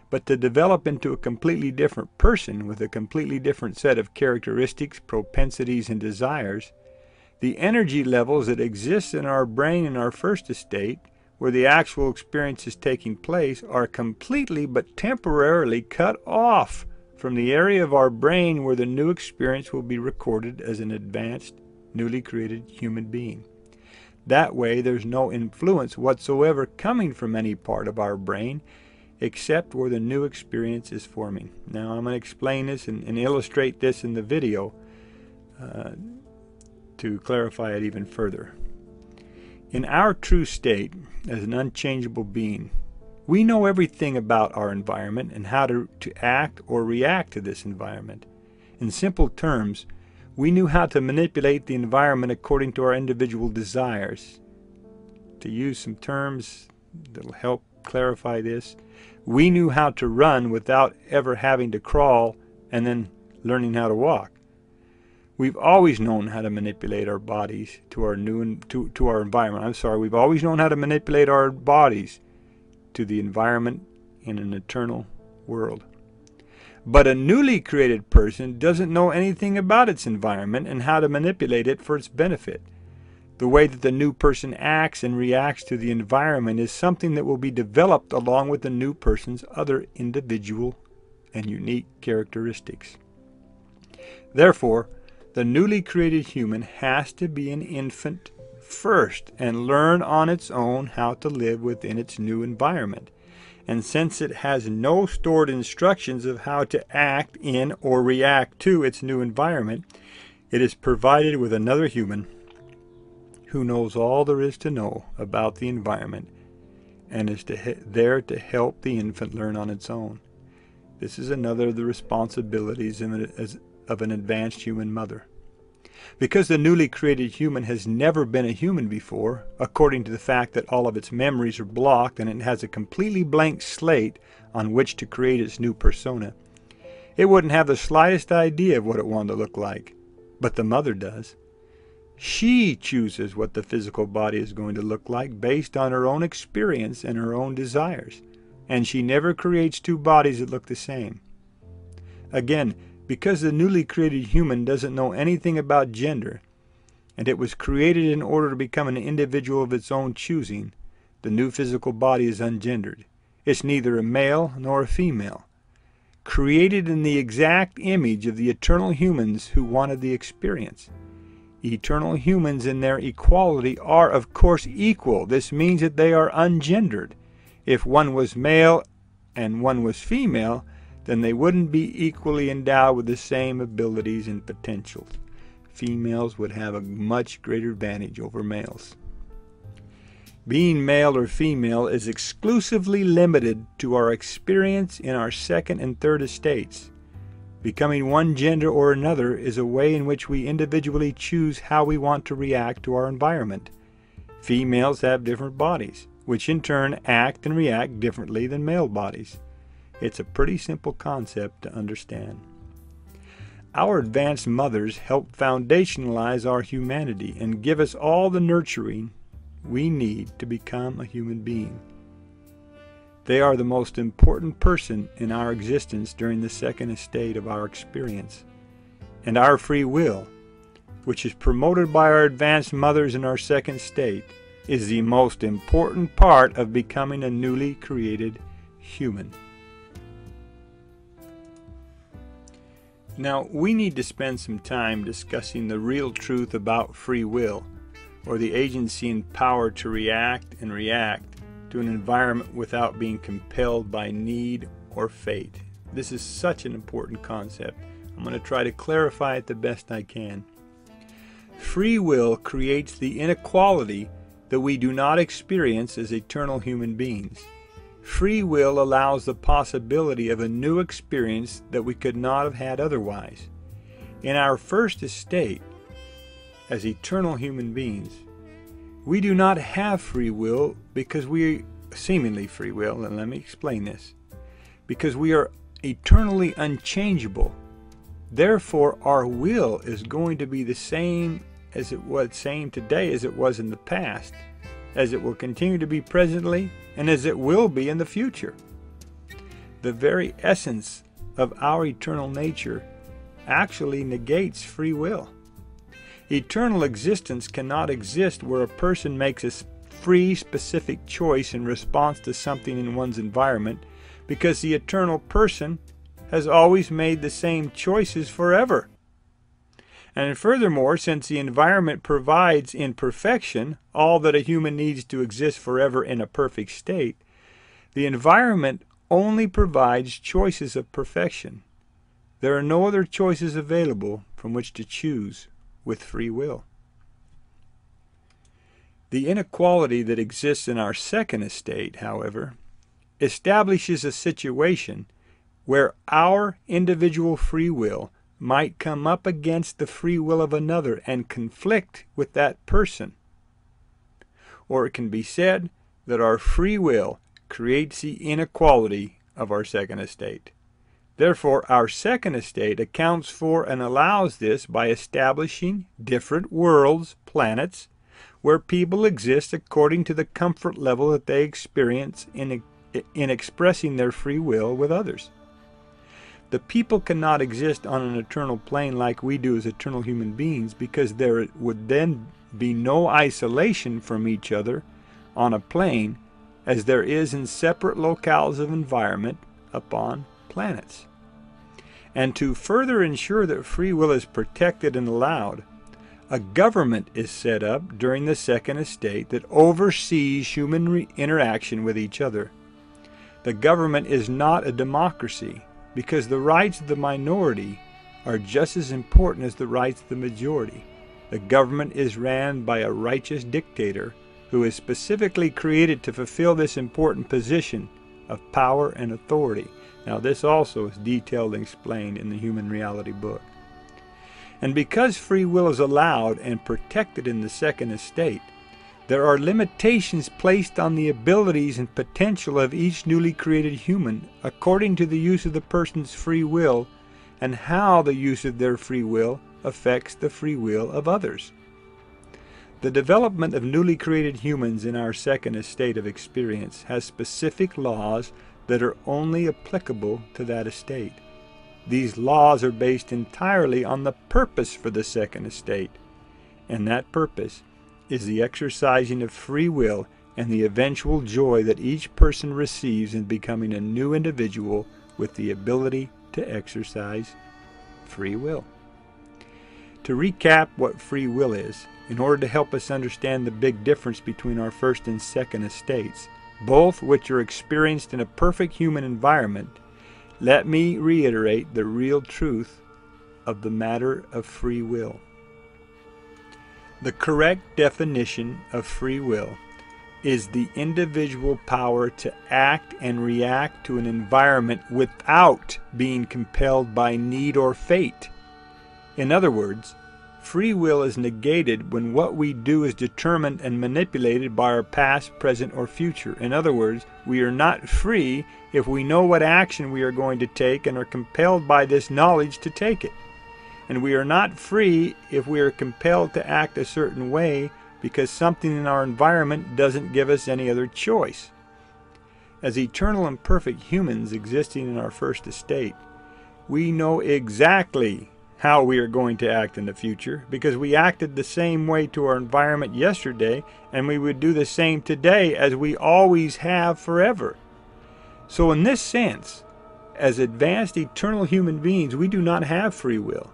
But to develop into a completely different person with a completely different set of characteristics, propensities, and desires, the energy levels that exist in our brain in our first estate, where the actual experience is taking place, are completely but temporarily cut off from the area of our brain where the new experience will be recorded as an advanced, newly created human being. That way, there's no influence whatsoever coming from any part of our brain except where the new experience is forming. Now, I'm going to explain this and illustrate this in the video to clarify it even further. In our true state, as an unchangeable being, we know everything about our environment and how to act or react to this environment. In simple terms, we knew how to manipulate the environment according to our individual desires. To use some terms that will help clarify this, we knew how to run without ever having to crawl and then learning how to walk. We've always known how to manipulate our bodies to our environment. We've always known how to manipulate our bodies to the environment in an eternal world. But a newly created person doesn't know anything about its environment and how to manipulate it for its benefit. The way that the new person acts and reacts to the environment is something that will be developed along with the new person's other individual and unique characteristics. Therefore, the newly created human has to be an infant first and learn on its own how to live within its new environment. And since it has no stored instructions of how to act in or react to its new environment, it is provided with another human who knows all there is to know about the environment and is there to help the infant learn on its own. This is another of the responsibilities of an advanced human mother. Because the newly created human has never been a human before, according to the fact that all of its memories are blocked and it has a completely blank slate on which to create its new persona, it wouldn't have the slightest idea of what it wanted to look like. But the mother does. She chooses what the physical body is going to look like based on her own experience and her own desires. And she never creates two bodies that look the same. Again, because the newly created human doesn't know anything about gender, and it was created in order to become an individual of its own choosing, the new physical body is ungendered. It's neither a male nor a female. Created in the exact image of the eternal humans who wanted the experience. Eternal humans in their equality are, of course, equal. This means that they are ungendered. If one was male and one was female, then they wouldn't be equally endowed with the same abilities and potentials. Females would have a much greater advantage over males. Being male or female is exclusively limited to our experience in our second and third estates. Becoming one gender or another is a way in which we individually choose how we want to react to our environment. Females have different bodies, which in turn act and react differently than male bodies. It's a pretty simple concept to understand. Our advanced mothers help foundationalize our humanity and give us all the nurturing we need to become a human being. They are the most important person in our existence during the second estate of our experience. And our free will, which is promoted by our advanced mothers in our second state, is the most important part of becoming a newly created human. Now, we need to spend some time discussing the real truth about free will, or the agency and power to react to an environment without being compelled by need or fate. This is such an important concept. I'm going to try to clarify it the best I can. Free will creates the inequality that we do not experience as eternal human beings. Free will allows the possibility of a new experience that we could not have had otherwise. In our first estate, as eternal human beings, we do not have free will because we seemingly free will, and let me explain this. Because we are eternally unchangeable. Therefore, our will is going to be the same today as it was in the past, as it will continue to be presently, and as it will be in the future. the very essence of our eternal nature actually negates free will. Eternal existence cannot exist where a person makes a free, specific choice in response to something in one's environment, because the eternal person has always made the same choices forever. And furthermore, since the environment provides in perfection all that a human needs to exist forever in a perfect state, the environment only provides choices of perfection. There are no other choices available from which to choose with free will. The inequality that exists in our second estate, however, establishes a situation where our individual free will might come up against the free will of another and conflict with that person. Or it can be said that our free will creates the inequality of our second estate. Therefore, our second estate accounts for and allows this by establishing different worlds, planets, where people exist according to the comfort level that they experience in expressing their free will with others. The people cannot exist on an eternal plane like we do as eternal human beings, because there would then be no isolation from each other on a plane as there is in separate locales of environment upon planets. And to further ensure that free will is protected and allowed, a government is set up during the second estate that oversees human interaction with each other. The government is not a democracy, because the rights of the minority are just as important as the rights of the majority. The government is ran by a righteous dictator who is specifically created to fulfill this important position of power and authority. Now, this also is detailed and explained in the Human Reality book. And because free will is allowed and protected in the second estate, there are limitations placed on the abilities and potential of each newly created human according to the use of the person's free will and how the use of their free will affects the free will of others. The development of newly created humans in our second estate of experience has specific laws that are only applicable to that estate. These laws are based entirely on the purpose for the second estate, and that purpose is the exercising of free will and the eventual joy that each person receives in becoming a new individual with the ability to exercise free will. To recap what free will is, in order to help us understand the big difference between our first and second estates, both which are experienced in a perfect human environment, let me reiterate the real truth of the matter of free will. The correct definition of free will is the individual power to act and react to an environment without being compelled by need or fate. In other words, free will is negated when what we do is determined and manipulated by our past, present, or future. In other words, we are not free if we know what action we are going to take and are compelled by this knowledge to take it. And we are not free if we are compelled to act a certain way because something in our environment doesn't give us any other choice. As eternal and perfect humans existing in our first estate, we know exactly how we are going to act in the future because we acted the same way to our environment yesterday, and we would do the same today as we always have forever. So in this sense, as advanced eternal human beings, we do not have free will.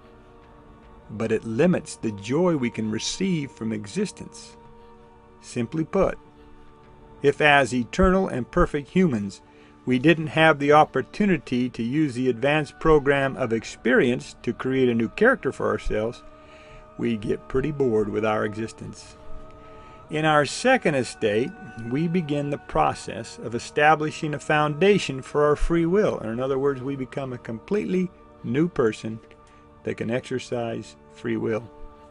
But it limits the joy we can receive from existence. Simply put, if as eternal and perfect humans we didn't have the opportunity to use the advanced program of experience to create a new character for ourselves, we get pretty bored with our existence. In our second estate, we begin the process of establishing a foundation for our free will. In other words, we become a completely new person that can exercise free will.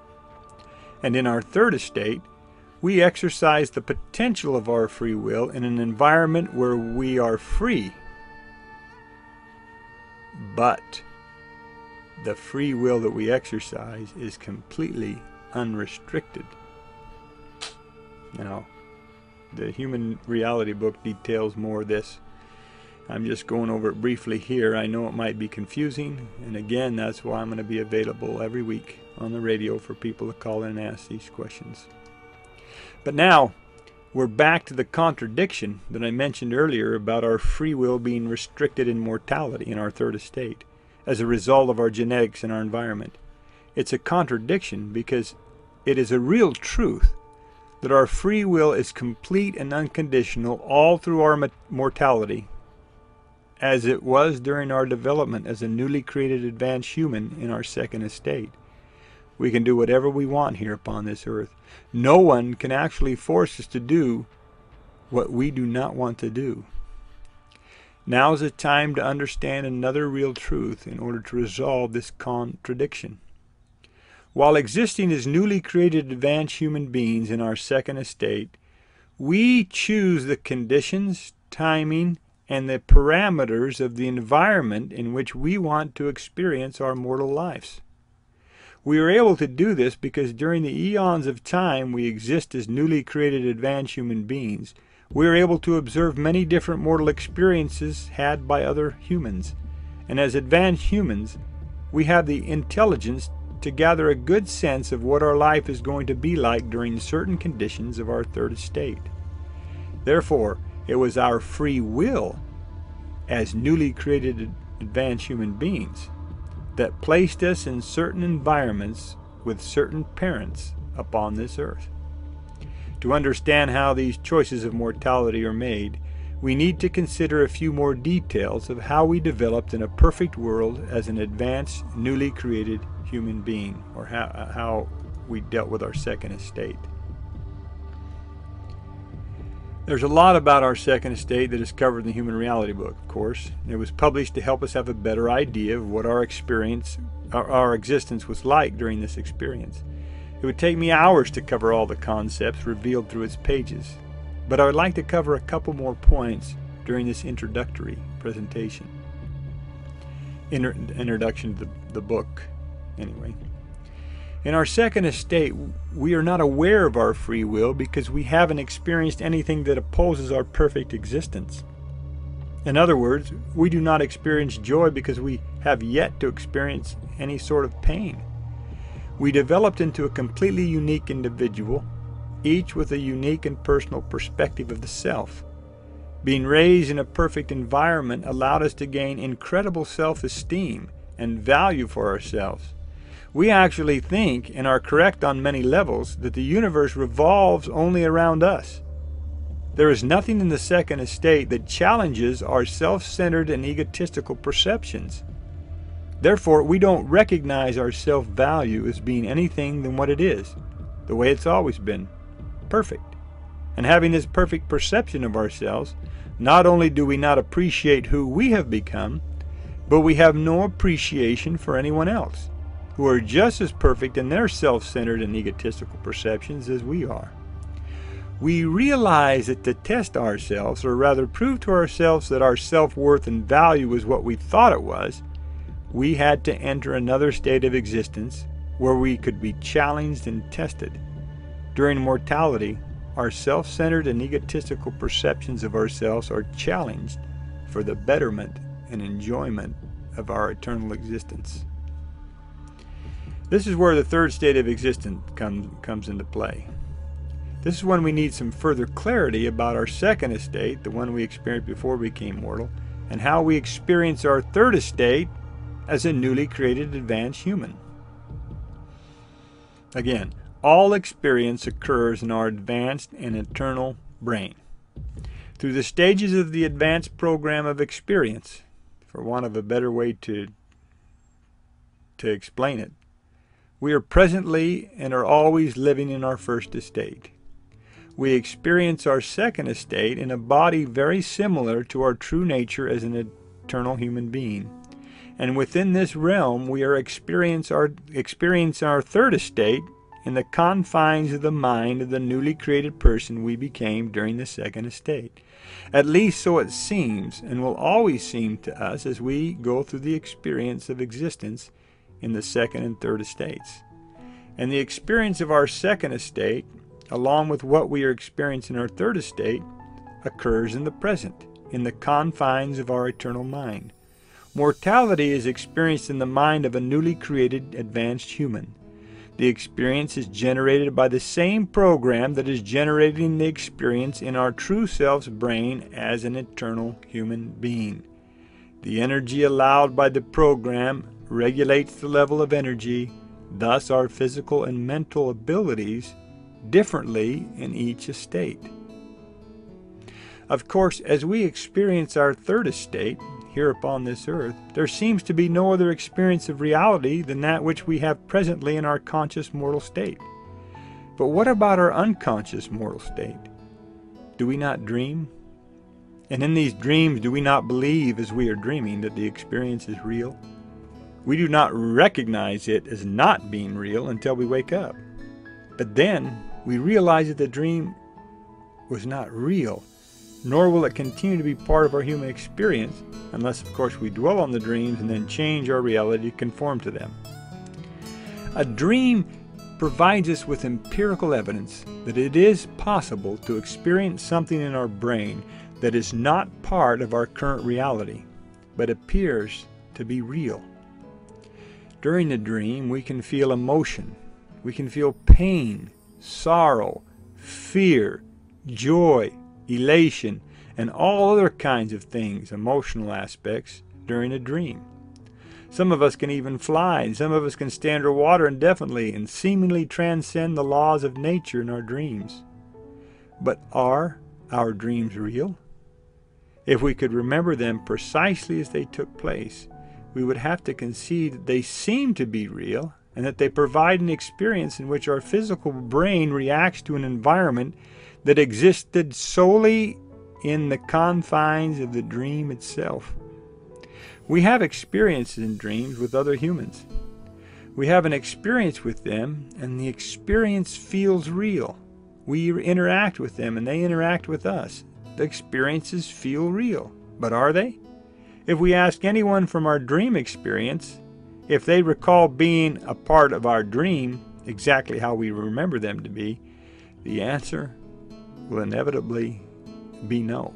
And in our third estate, we exercise the potential of our free will in an environment where we are free. But the free will that we exercise is completely unrestricted. Now, the Human Reality book details more of this I'm just going over it briefly here. I know it might be confusing, and again, that's why I'm going to be available every week on the radio for people to call in and ask these questions. But now, we're back to the contradiction that I mentioned earlier about our free will being restricted in mortality in our third estate as a result of our genetics and our environment. It's a contradiction because it is a real truth that our free will is complete and unconditional all through our mortality, as it was during our development as a newly created advanced human in our second estate. We can do whatever we want here upon this earth. No one can actually force us to do what we do not want to do. Now is the time to understand another real truth in order to resolve this contradiction. While existing as newly created advanced human beings in our second estate, we choose the conditions, timing, and the parameters of the environment in which we want to experience our mortal lives. We are able to do this because during the eons of time we exist as newly created advanced human beings, we are able to observe many different mortal experiences had by other humans. And as advanced humans, we have the intelligence to gather a good sense of what our life is going to be like during certain conditions of our third estate. Therefore, it was our free will as newly created advanced human beings that placed us in certain environments with certain parents upon this earth. To understand how these choices of mortality are made, we need to consider a few more details of how we developed in a perfect world as an advanced, newly created human being, or how we dealt with our second estate. There's a lot about our second estate that is covered in the Human Reality book, of course. It was published to help us have a better idea of what our existence was like during this experience. It would take me hours to cover all the concepts revealed through its pages, but I would like to cover a couple more points during this introductory presentation. Introduction to the book, anyway. In our second estate, we are not aware of our free will because we haven't experienced anything that opposes our perfect existence. In other words, we do not experience joy because we have yet to experience any sort of pain. We developed into a completely unique individual, each with a unique and personal perspective of the self. Being raised in a perfect environment allowed us to gain incredible self-esteem and value for ourselves. We actually think, and are correct on many levels, that the universe revolves only around us. There is nothing in the second estate that challenges our self-centered and egotistical perceptions. Therefore, we don't recognize our self-value as being anything than what it is, the way it's always been, perfect. And having this perfect perception of ourselves, not only do we not appreciate who we have become, but we have no appreciation for anyone else, who are just as perfect in their self-centered and egotistical perceptions as we are. We realize that to test ourselves, or rather prove to ourselves that our self-worth and value is what we thought it was, we had to enter another state of existence where we could be challenged and tested. During mortality, our self-centered and egotistical perceptions of ourselves are challenged for the betterment and enjoyment of our eternal existence. This is where the third state of existence comes into play. This is when we need some further clarity about our second estate, the one we experienced before we became mortal, and how we experience our third estate as a newly created advanced human. Again, all experience occurs in our advanced and eternal brain. Through the stages of the advanced program of experience, for want of a better way to explain it, we are presently and are always living in our first estate. We experience our second estate in a body very similar to our true nature as an eternal human being. And within this realm, we are experiencing our third estate in the confines of the mind of the newly created person we became during the second estate. At least so it seems, and will always seem to us as we go through the experience of existence in the second and third estates. And the experience of our second estate, along with what we are experiencing in our third estate, occurs in the present, in the confines of our eternal mind. Mortality is experienced in the mind of a newly created advanced human. The experience is generated by the same program that is generating the experience in our true self's brain as an eternal human being. The energy allowed by the program regulates the level of energy, thus our physical and mental abilities differently in each estate. Of course, as we experience our third estate, here upon this earth, there seems to be no other experience of reality than that which we have presently in our conscious mortal state. But what about our unconscious mortal state? Do we not dream? And in these dreams, do we not believe as we are dreaming that the experience is real? We do not recognize it as not being real until we wake up. But then we realize that the dream was not real, nor will it continue to be part of our human experience unless, of course, we dwell on the dreams and then change our reality to conform to them. A dream provides us with empirical evidence that it is possible to experience something in our brain that is not part of our current reality, but appears to be real. During the dream, we can feel emotion. We can feel pain, sorrow, fear, joy, elation, and all other kinds of things, emotional aspects, during a dream. Some of us can even fly, and some of us can stay underwater indefinitely and seemingly transcend the laws of nature in our dreams. But are our dreams real? If we could remember them precisely as they took place, we would have to concede that they seem to be real and that they provide an experience in which our physical brain reacts to an environment that existed solely in the confines of the dream itself. We have experiences in dreams with other humans. We have an experience with them, and the experience feels real. We interact with them, and they interact with us. The experiences feel real. But are they? If we ask anyone from our dream experience if they recall being a part of our dream exactly how we remember them to be, the answer will inevitably be no.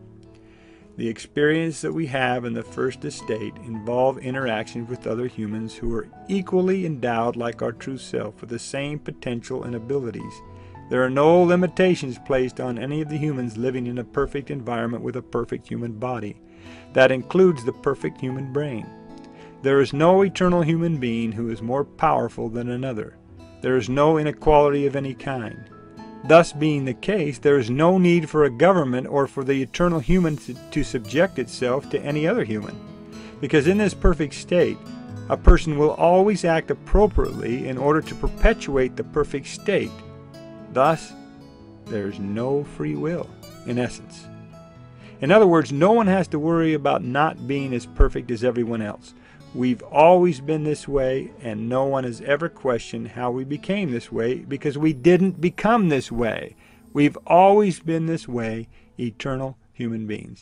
The experience that we have in the first estate involve interactions with other humans who are equally endowed like our true self with the same potential and abilities. There are no limitations placed on any of the humans living in a perfect environment with a perfect human body. That includes the perfect human brain. There is no eternal human being who is more powerful than another. There is no inequality of any kind. Thus being the case, there is no need for a government or for the eternal human to subject itself to any other human. Because in this perfect state, a person will always act appropriately in order to perpetuate the perfect state. Thus, there is no free will, in essence. In other words, no one has to worry about not being as perfect as everyone else. We've always been this way, and no one has ever questioned how we became this way because we didn't become this way. We've always been this way, eternal human beings.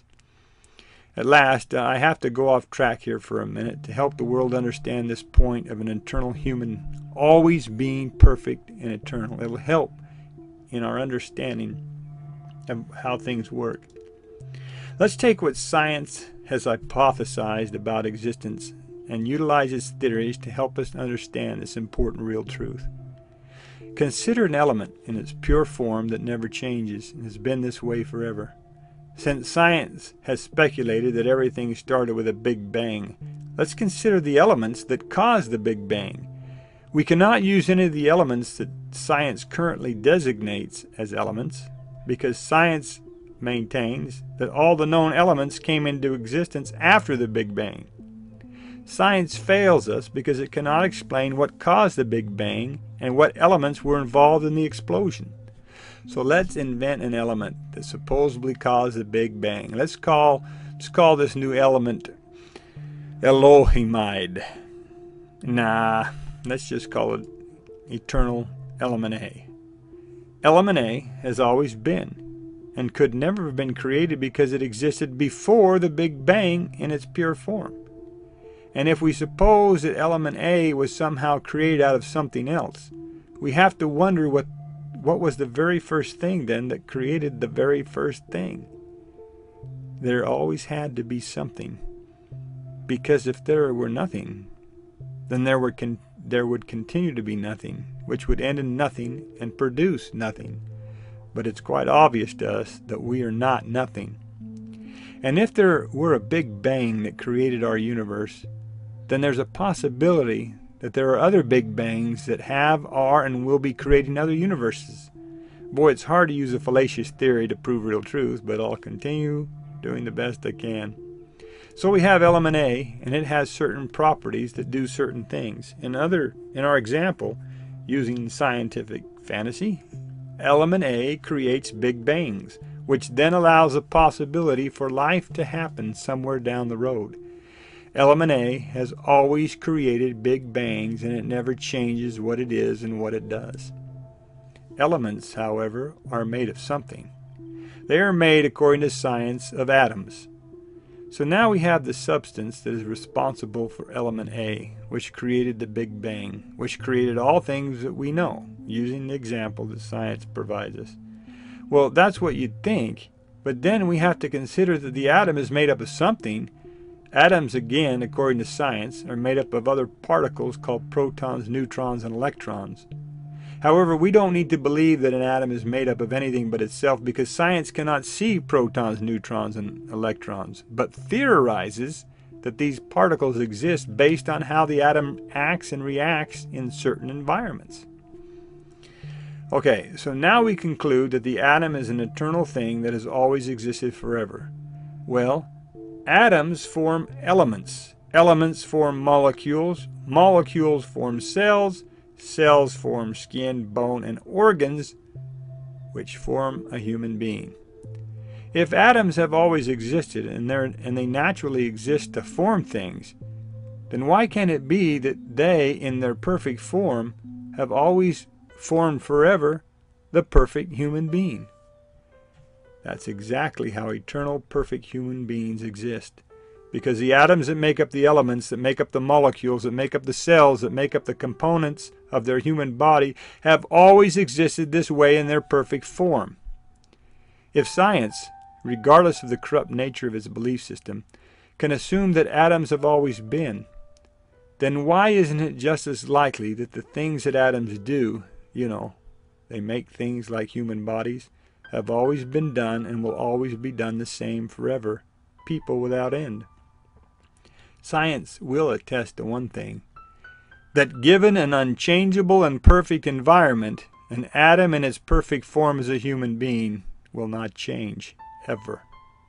At last, I have to go off track here for a minute to help the world understand this point of an eternal human always being perfect and eternal. It'll help in our understanding of how things work. Let's take what science has hypothesized about existence and utilize its theories to help us understand this important real truth. Consider an element in its pure form that never changes and has been this way forever. Since science has speculated that everything started with a Big Bang, let's consider the elements that caused the Big Bang. We cannot use any of the elements that science currently designates as elements because science maintains that all the known elements came into existence after the Big Bang. Science fails us because it cannot explain what caused the Big Bang and what elements were involved in the explosion. So let's invent an element that supposedly caused the Big Bang. Let's call this new element Elohimide. Nah, let's just call it Eternal Element A. Element A has always been and could never have been created because it existed before the Big Bang in its pure form. And if we suppose that element A was somehow created out of something else, we have to wonder what was the very first thing then that created the very first thing. there always had to be something. Because if there were nothing, then there would continue to be nothing, which would end in nothing and produce nothing. But it's quite obvious to us that we are not nothing. And if there were a big bang that created our universe, then there's a possibility that there are other big bangs that have, are, and will be creating other universes. Boy, it's hard to use a fallacious theory to prove real truth, but I'll continue doing the best I can. So we have element A, and it has certain properties that do certain things. In our example, using scientific fantasy, element A creates big bangs, which then allows a possibility for life to happen somewhere down the road. Element A has always created big bangs, and it never changes what it is and what it does. Elements, however, are made of something. They are made, according to science, of atoms. So now we have the substance that is responsible for element A, which created the Big Bang, which created all things that we know, using the example that science provides us. Well, that's what you'd think, but then we have to consider that the atom is made up of something. Atoms, again, according to science, are made up of other particles called protons, neutrons, and electrons. However, we don't need to believe that an atom is made up of anything but itself, because science cannot see protons, neutrons, and electrons, but theorizes that these particles exist based on how the atom acts and reacts in certain environments. Okay, so now we conclude that the atom is an eternal thing that has always existed forever. Well, atoms form elements. Elements form molecules. Molecules form cells. Cells form skin, bone, and organs, which form a human being. If atoms have always existed and they naturally exist to form things, then why can't it be that they, in their perfect form, have always formed forever the perfect human being? That's exactly how eternal, perfect human beings exist. Because the atoms that make up the elements, that make up the molecules, that make up the cells, that make up the components of their human body, have always existed this way in their perfect form. If science, regardless of the corrupt nature of its belief system, can assume that atoms have always been, then why isn't it just as likely that the things that atoms do, they make things like human bodies, have always been done and will always be done the same forever, people without end? Science will attest to one thing, that given an unchangeable and perfect environment, an atom in its perfect form as a human being will not change, ever.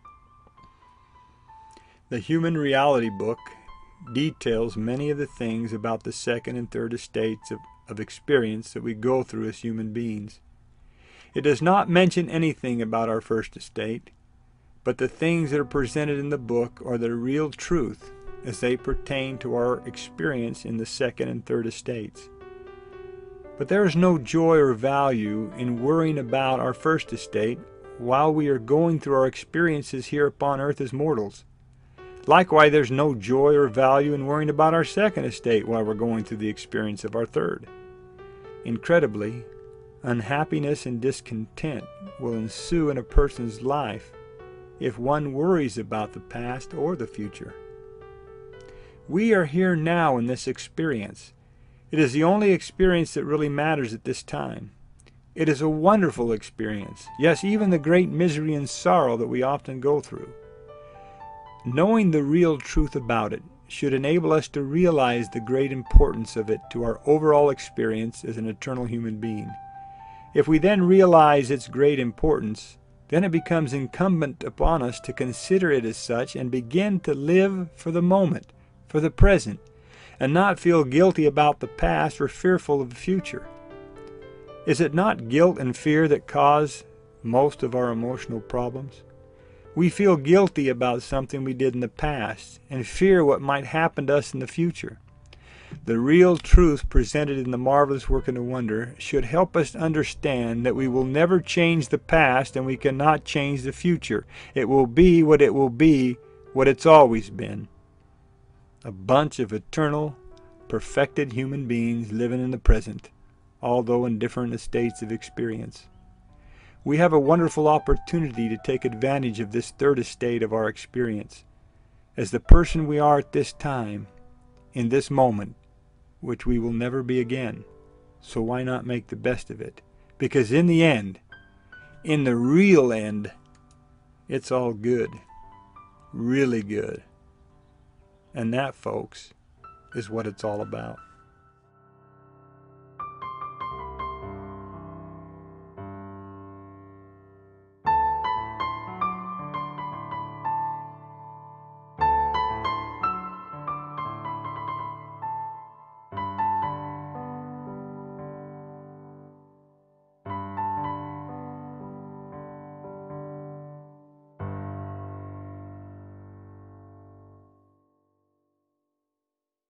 The Human Reality book details many of the things about the second and third estates of experience that we go through as human beings. It does not mention anything about our first estate, but the things that are presented in the book are the real truth as they pertain to our experience in the second and third estates. But there is no joy or value in worrying about our first estate while we are going through our experiences here upon earth as mortals. Likewise, there's no joy or value in worrying about our second estate while we're going through the experience of our third. Incredibly, unhappiness and discontent will ensue in a person's life if one worries about the past or the future. We are here now in this experience. It is the only experience that really matters at this time. It is a wonderful experience. Yes, even the great misery and sorrow that we often go through. Knowing the real truth about it should enable us to realize the great importance of it to our overall experience as an eternal human being. If we then realize its great importance, then it becomes incumbent upon us to consider it as such and begin to live for the moment, for the present, and not feel guilty about the past or fearful of the future. Is it not guilt and fear that cause most of our emotional problems? We feel guilty about something we did in the past and fear what might happen to us in the future. The real truth presented in the marvelous work and the wonder should help us understand that we will never change the past and we cannot change the future. It will be, what it's always been. A bunch of eternal, perfected human beings living in the present, although in different estates of experience. We have a wonderful opportunity to take advantage of this third estate of our experience as the person we are at this time, in this moment, which we will never be again. So why not make the best of it? Because in the end, in the real end, it's all good. Really good. And that, folks, is what it's all about.